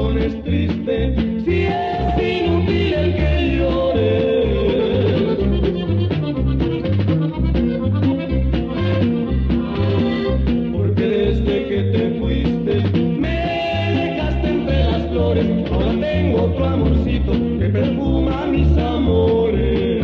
pones triste, si es inútil el que llores. Porque desde que te fuiste, me dejaste entre las flores, ahora tengo otro amorcito que perfuma mis amores.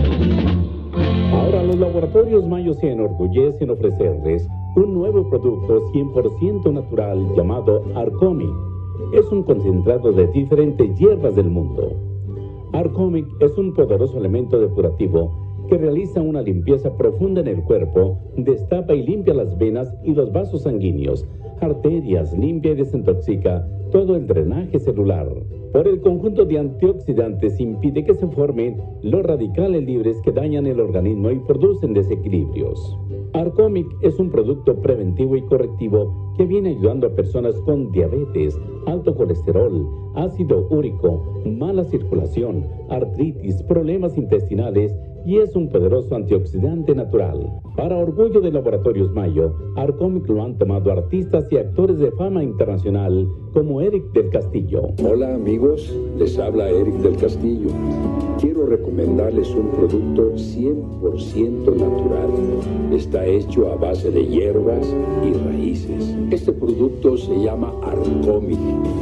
Ahora los laboratorios Mayo se enorgullecen en ofrecerles un nuevo producto cien por ciento natural llamado Arcomic. Es un concentrado de diferentes hierbas del mundo. Arcomic es un poderoso elemento depurativo que realiza una limpieza profunda en el cuerpo, destapa y limpia las venas y los vasos sanguíneos, arterias, limpia y desintoxica todo el drenaje celular. Por el conjunto de antioxidantes impide que se formen los radicales libres que dañan el organismo y producen desequilibrios. Arcomic es un producto preventivo y correctivo que viene ayudando a personas con diabetes, alto colesterol, ácido úrico, mala circulación, artritis, problemas intestinales y es un poderoso antioxidante natural. Para orgullo de Laboratorios Mayo, Arcomic lo han tomado artistas y actores de fama internacional como Eric del Castillo. Hola amigos, les habla Eric del Castillo. Quiero recomendarles un producto cien por ciento natural. Está hecho a base de hierbas y raíces. Este producto se llama Arcomic.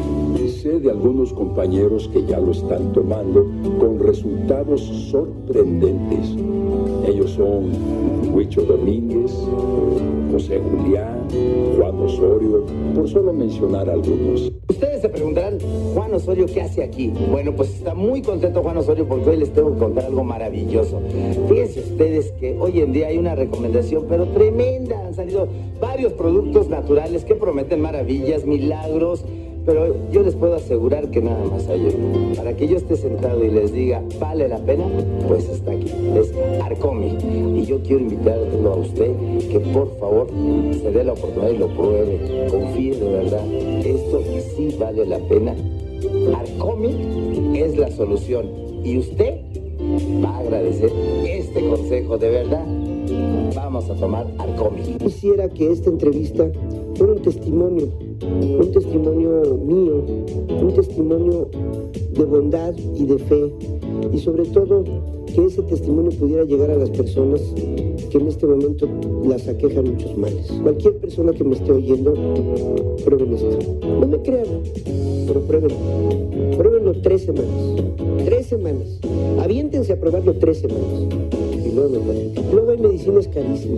Sé de algunos compañeros que ya lo están tomando con resultados sorprendentes. Ellos son Huicho Domínguez, José Julián, Juan Osorio, por solo mencionar algunos. Ustedes se preguntarán, Juan Osorio, ¿qué hace aquí? Bueno, pues está muy contento Juan Osorio porque hoy les tengo que contar algo maravilloso. Fíjense ustedes que hoy en día hay una recomendación, pero tremenda. Han salido varios productos naturales que prometen maravillas, milagros, pero yo les puedo asegurar que nada más hay uno. Para que yo esté sentado y les diga, ¿vale la pena? Pues está aquí, es Arcomic. Y yo quiero invitarlo a usted que por favor se dé la oportunidad y lo pruebe. Confíe de verdad, esto sí vale la pena. Arcomic es la solución y usted va a agradecer este consejo, de verdad. Vamos a tomar Arcomic. Quisiera que esta entrevista fuera un testimonio, un testimonio mío, un testimonio de bondad y de fe, y sobre todo que ese testimonio pudiera llegar a las personas que en este momento las aquejan muchos males. Cualquier persona que me esté oyendo, prueben esto. No me crean, pero pruébenlo. Pruébenlo tres semanas. Tres semanas. Aviéntense a probarlo tres semanas. Y luego, luego hay medicinas carísimas.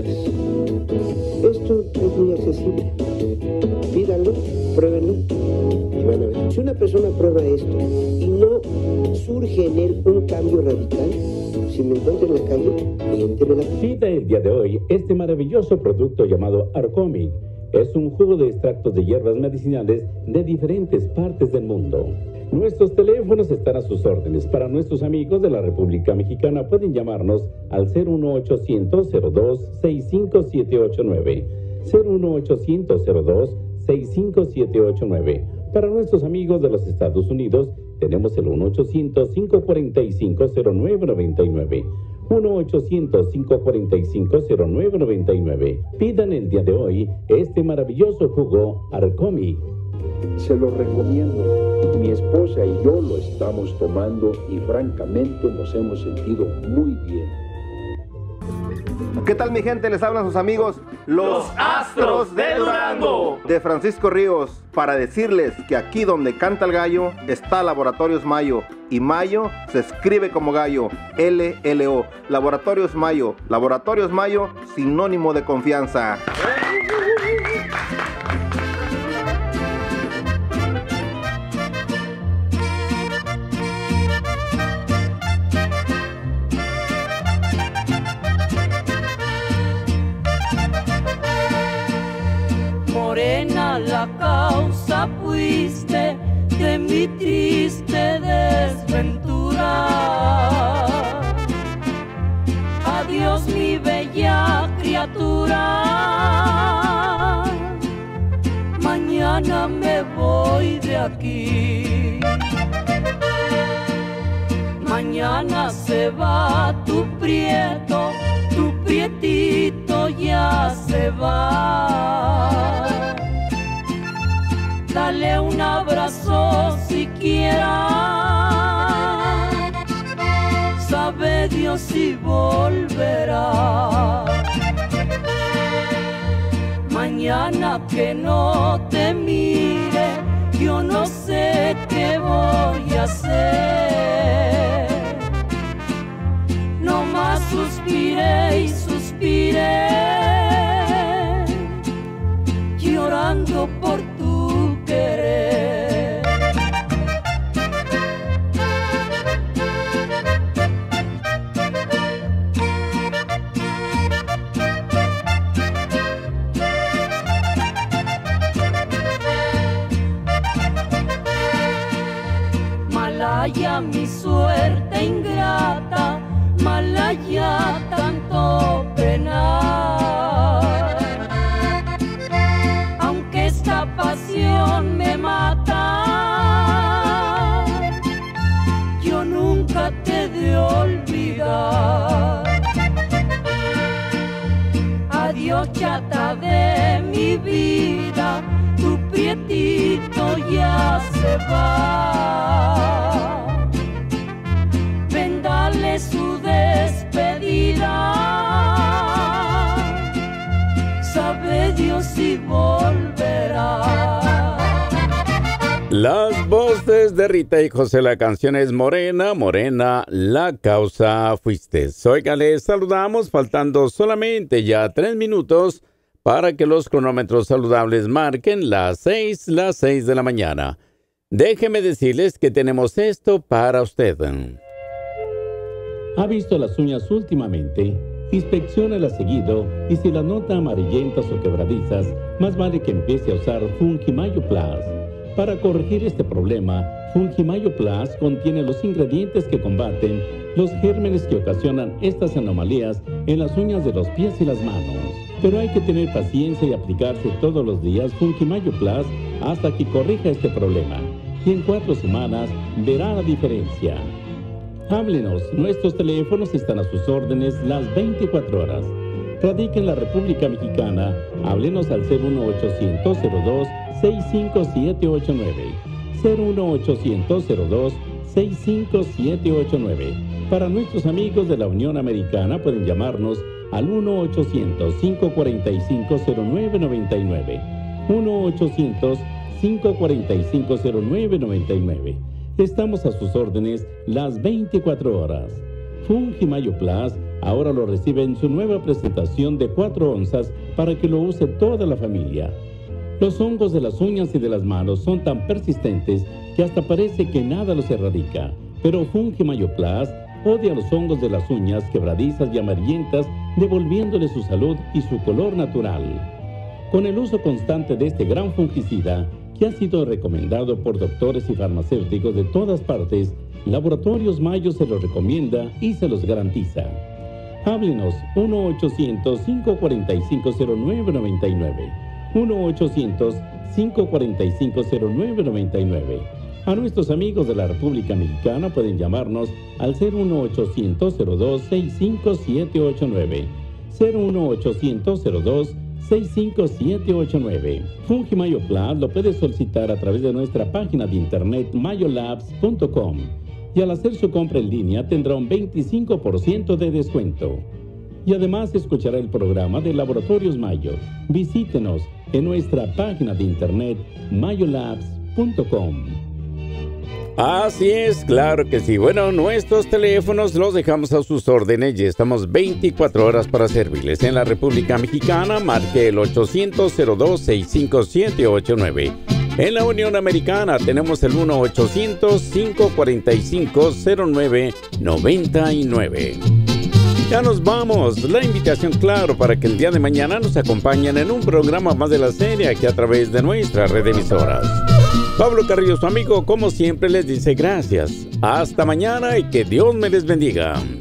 Esto es muy accesible. Pídanlo, pruébenlo y van a ver. Si una persona prueba esto y no surge en él un cambio radical, si me encuentro en la calle, miéntemela. Pida el día de hoy este maravilloso producto llamado Arcomic. Es un jugo de extractos de hierbas medicinales de diferentes partes del mundo. Nuestros teléfonos están a sus órdenes. Para nuestros amigos de la República Mexicana pueden llamarnos al cero uno ochocientos cero dos seis cinco siete ocho nueve. cero uno ochocientos cero dos seis cinco siete ocho nueve. Para nuestros amigos de los Estados Unidos tenemos el uno ochocientos cinco cuatro cinco cero nueve nueve nueve. uno ochocientos cinco cuatro cinco cero nueve nueve nueve. Pidan el día de hoy este maravilloso jugo Arcomic. Se lo recomiendo. Mi esposa y yo lo estamos tomando y francamente nos hemos sentido muy bien. ¿Qué tal mi gente? Les hablan sus amigos Los Astros de Durango, de Francisco Ríos, para decirles que aquí donde canta el gallo está Laboratorios Mayo, y Mayo se escribe como gallo, L L O. Laboratorios Mayo, Laboratorios Mayo, sinónimo de confianza. Morena, la causa fuiste de mi triste desventura. Adiós, mi bella criatura. Mañana me voy de aquí. Mañana se va tu prieto, tu prietito ya se va. dale un abrazo siquiera, sabe Dios si volverá. Mañana que no te mire, yo no sé qué voy a hacer. No más suspiré y suspiré, llorando por tu querer. Malaya mi suerte ingrata, malaya tanto penar. Aunque esta pasión me mata, yo nunca te he de olvidar. Adiós chata de mi vida, tu prietito ya se va. Ven, dale su despedida, sabe Dios si volverá. Las voces de Rita y José, la canción es Morena, Morena, la causa fuiste. Oiga, les saludamos faltando solamente ya tres minutos para que los cronómetros saludables marquen las seis, las seis de la mañana. Déjeme decirles que tenemos esto para usted. ¿Ha visto las uñas últimamente? Inspecciónalas seguido y si las nota amarillentas o quebradizas, más vale que empiece a usar Fungimayo Plus. Para corregir este problema, Fungimayo Plus contiene los ingredientes que combaten los gérmenes que ocasionan estas anomalías en las uñas de los pies y las manos. Pero hay que tener paciencia y aplicarse todos los días Fungimayo Plus hasta que corrija este problema. Y en cuatro semanas verá la diferencia. Háblenos, nuestros teléfonos están a sus órdenes las veinticuatro horas. Radica en la República Mexicana, háblenos al cero uno ochocientos cero dos seis cinco siete ocho nueve. cero uno ochocientos cero dos seis cinco siete ocho nueve. Para nuestros amigos de la Unión Americana pueden llamarnos al uno ochocientos cinco cuatro cinco cero nueve nueve nueve. uno ochocientos cinco cuatro cinco cero nueve nueve nueve. Estamos a sus órdenes las veinticuatro horas. Fungimayo Plus ahora lo recibe en su nueva presentación de cuatro onzas para que lo use toda la familia. Los hongos de las uñas y de las manos son tan persistentes que hasta parece que nada los erradica. Pero Fungimayo Plus odia los hongos de las uñas quebradizas y amarillentas, devolviéndole su salud y su color natural. Con el uso constante de este gran fungicida, que ha sido recomendado por doctores y farmacéuticos de todas partes, Laboratorios Mayo se los recomienda y se los garantiza. Háblenos uno ochocientos cinco cuatro cinco cero nueve nueve nueve. uno ochocientos cinco cuatro cinco cero nueve nueve nueve. A nuestros amigos de la República Mexicana pueden llamarnos al cero uno ochocientos cero dos seis cinco siete ocho nueve. cero uno ochocientos cero dos seis cinco siete ocho nueve. Fungimayo Plus lo puede solicitar a través de nuestra página de internet mayolabs punto com y al hacer su compra en línea tendrá un veinticinco por ciento de descuento. Y además escuchará el programa de Laboratorios Mayo. Visítenos en nuestra página de internet mayolabs punto com. Así es, claro que sí. Bueno, nuestros teléfonos los dejamos a sus órdenes y estamos veinticuatro horas para servirles. En la República Mexicana, marque el ochocientos cero dos seis cinco siete ocho nueve. En la Unión Americana tenemos el uno ochocientos cinco cuatro cinco cero nueve nueve nueve. Ya nos vamos. La invitación, claro, para que el día de mañana nos acompañen en un programa más de la serie aquí a través de nuestra red de emisoras. Pablo Carrillo, su amigo, como siempre, les dice gracias. Hasta mañana y que Dios me les bendiga.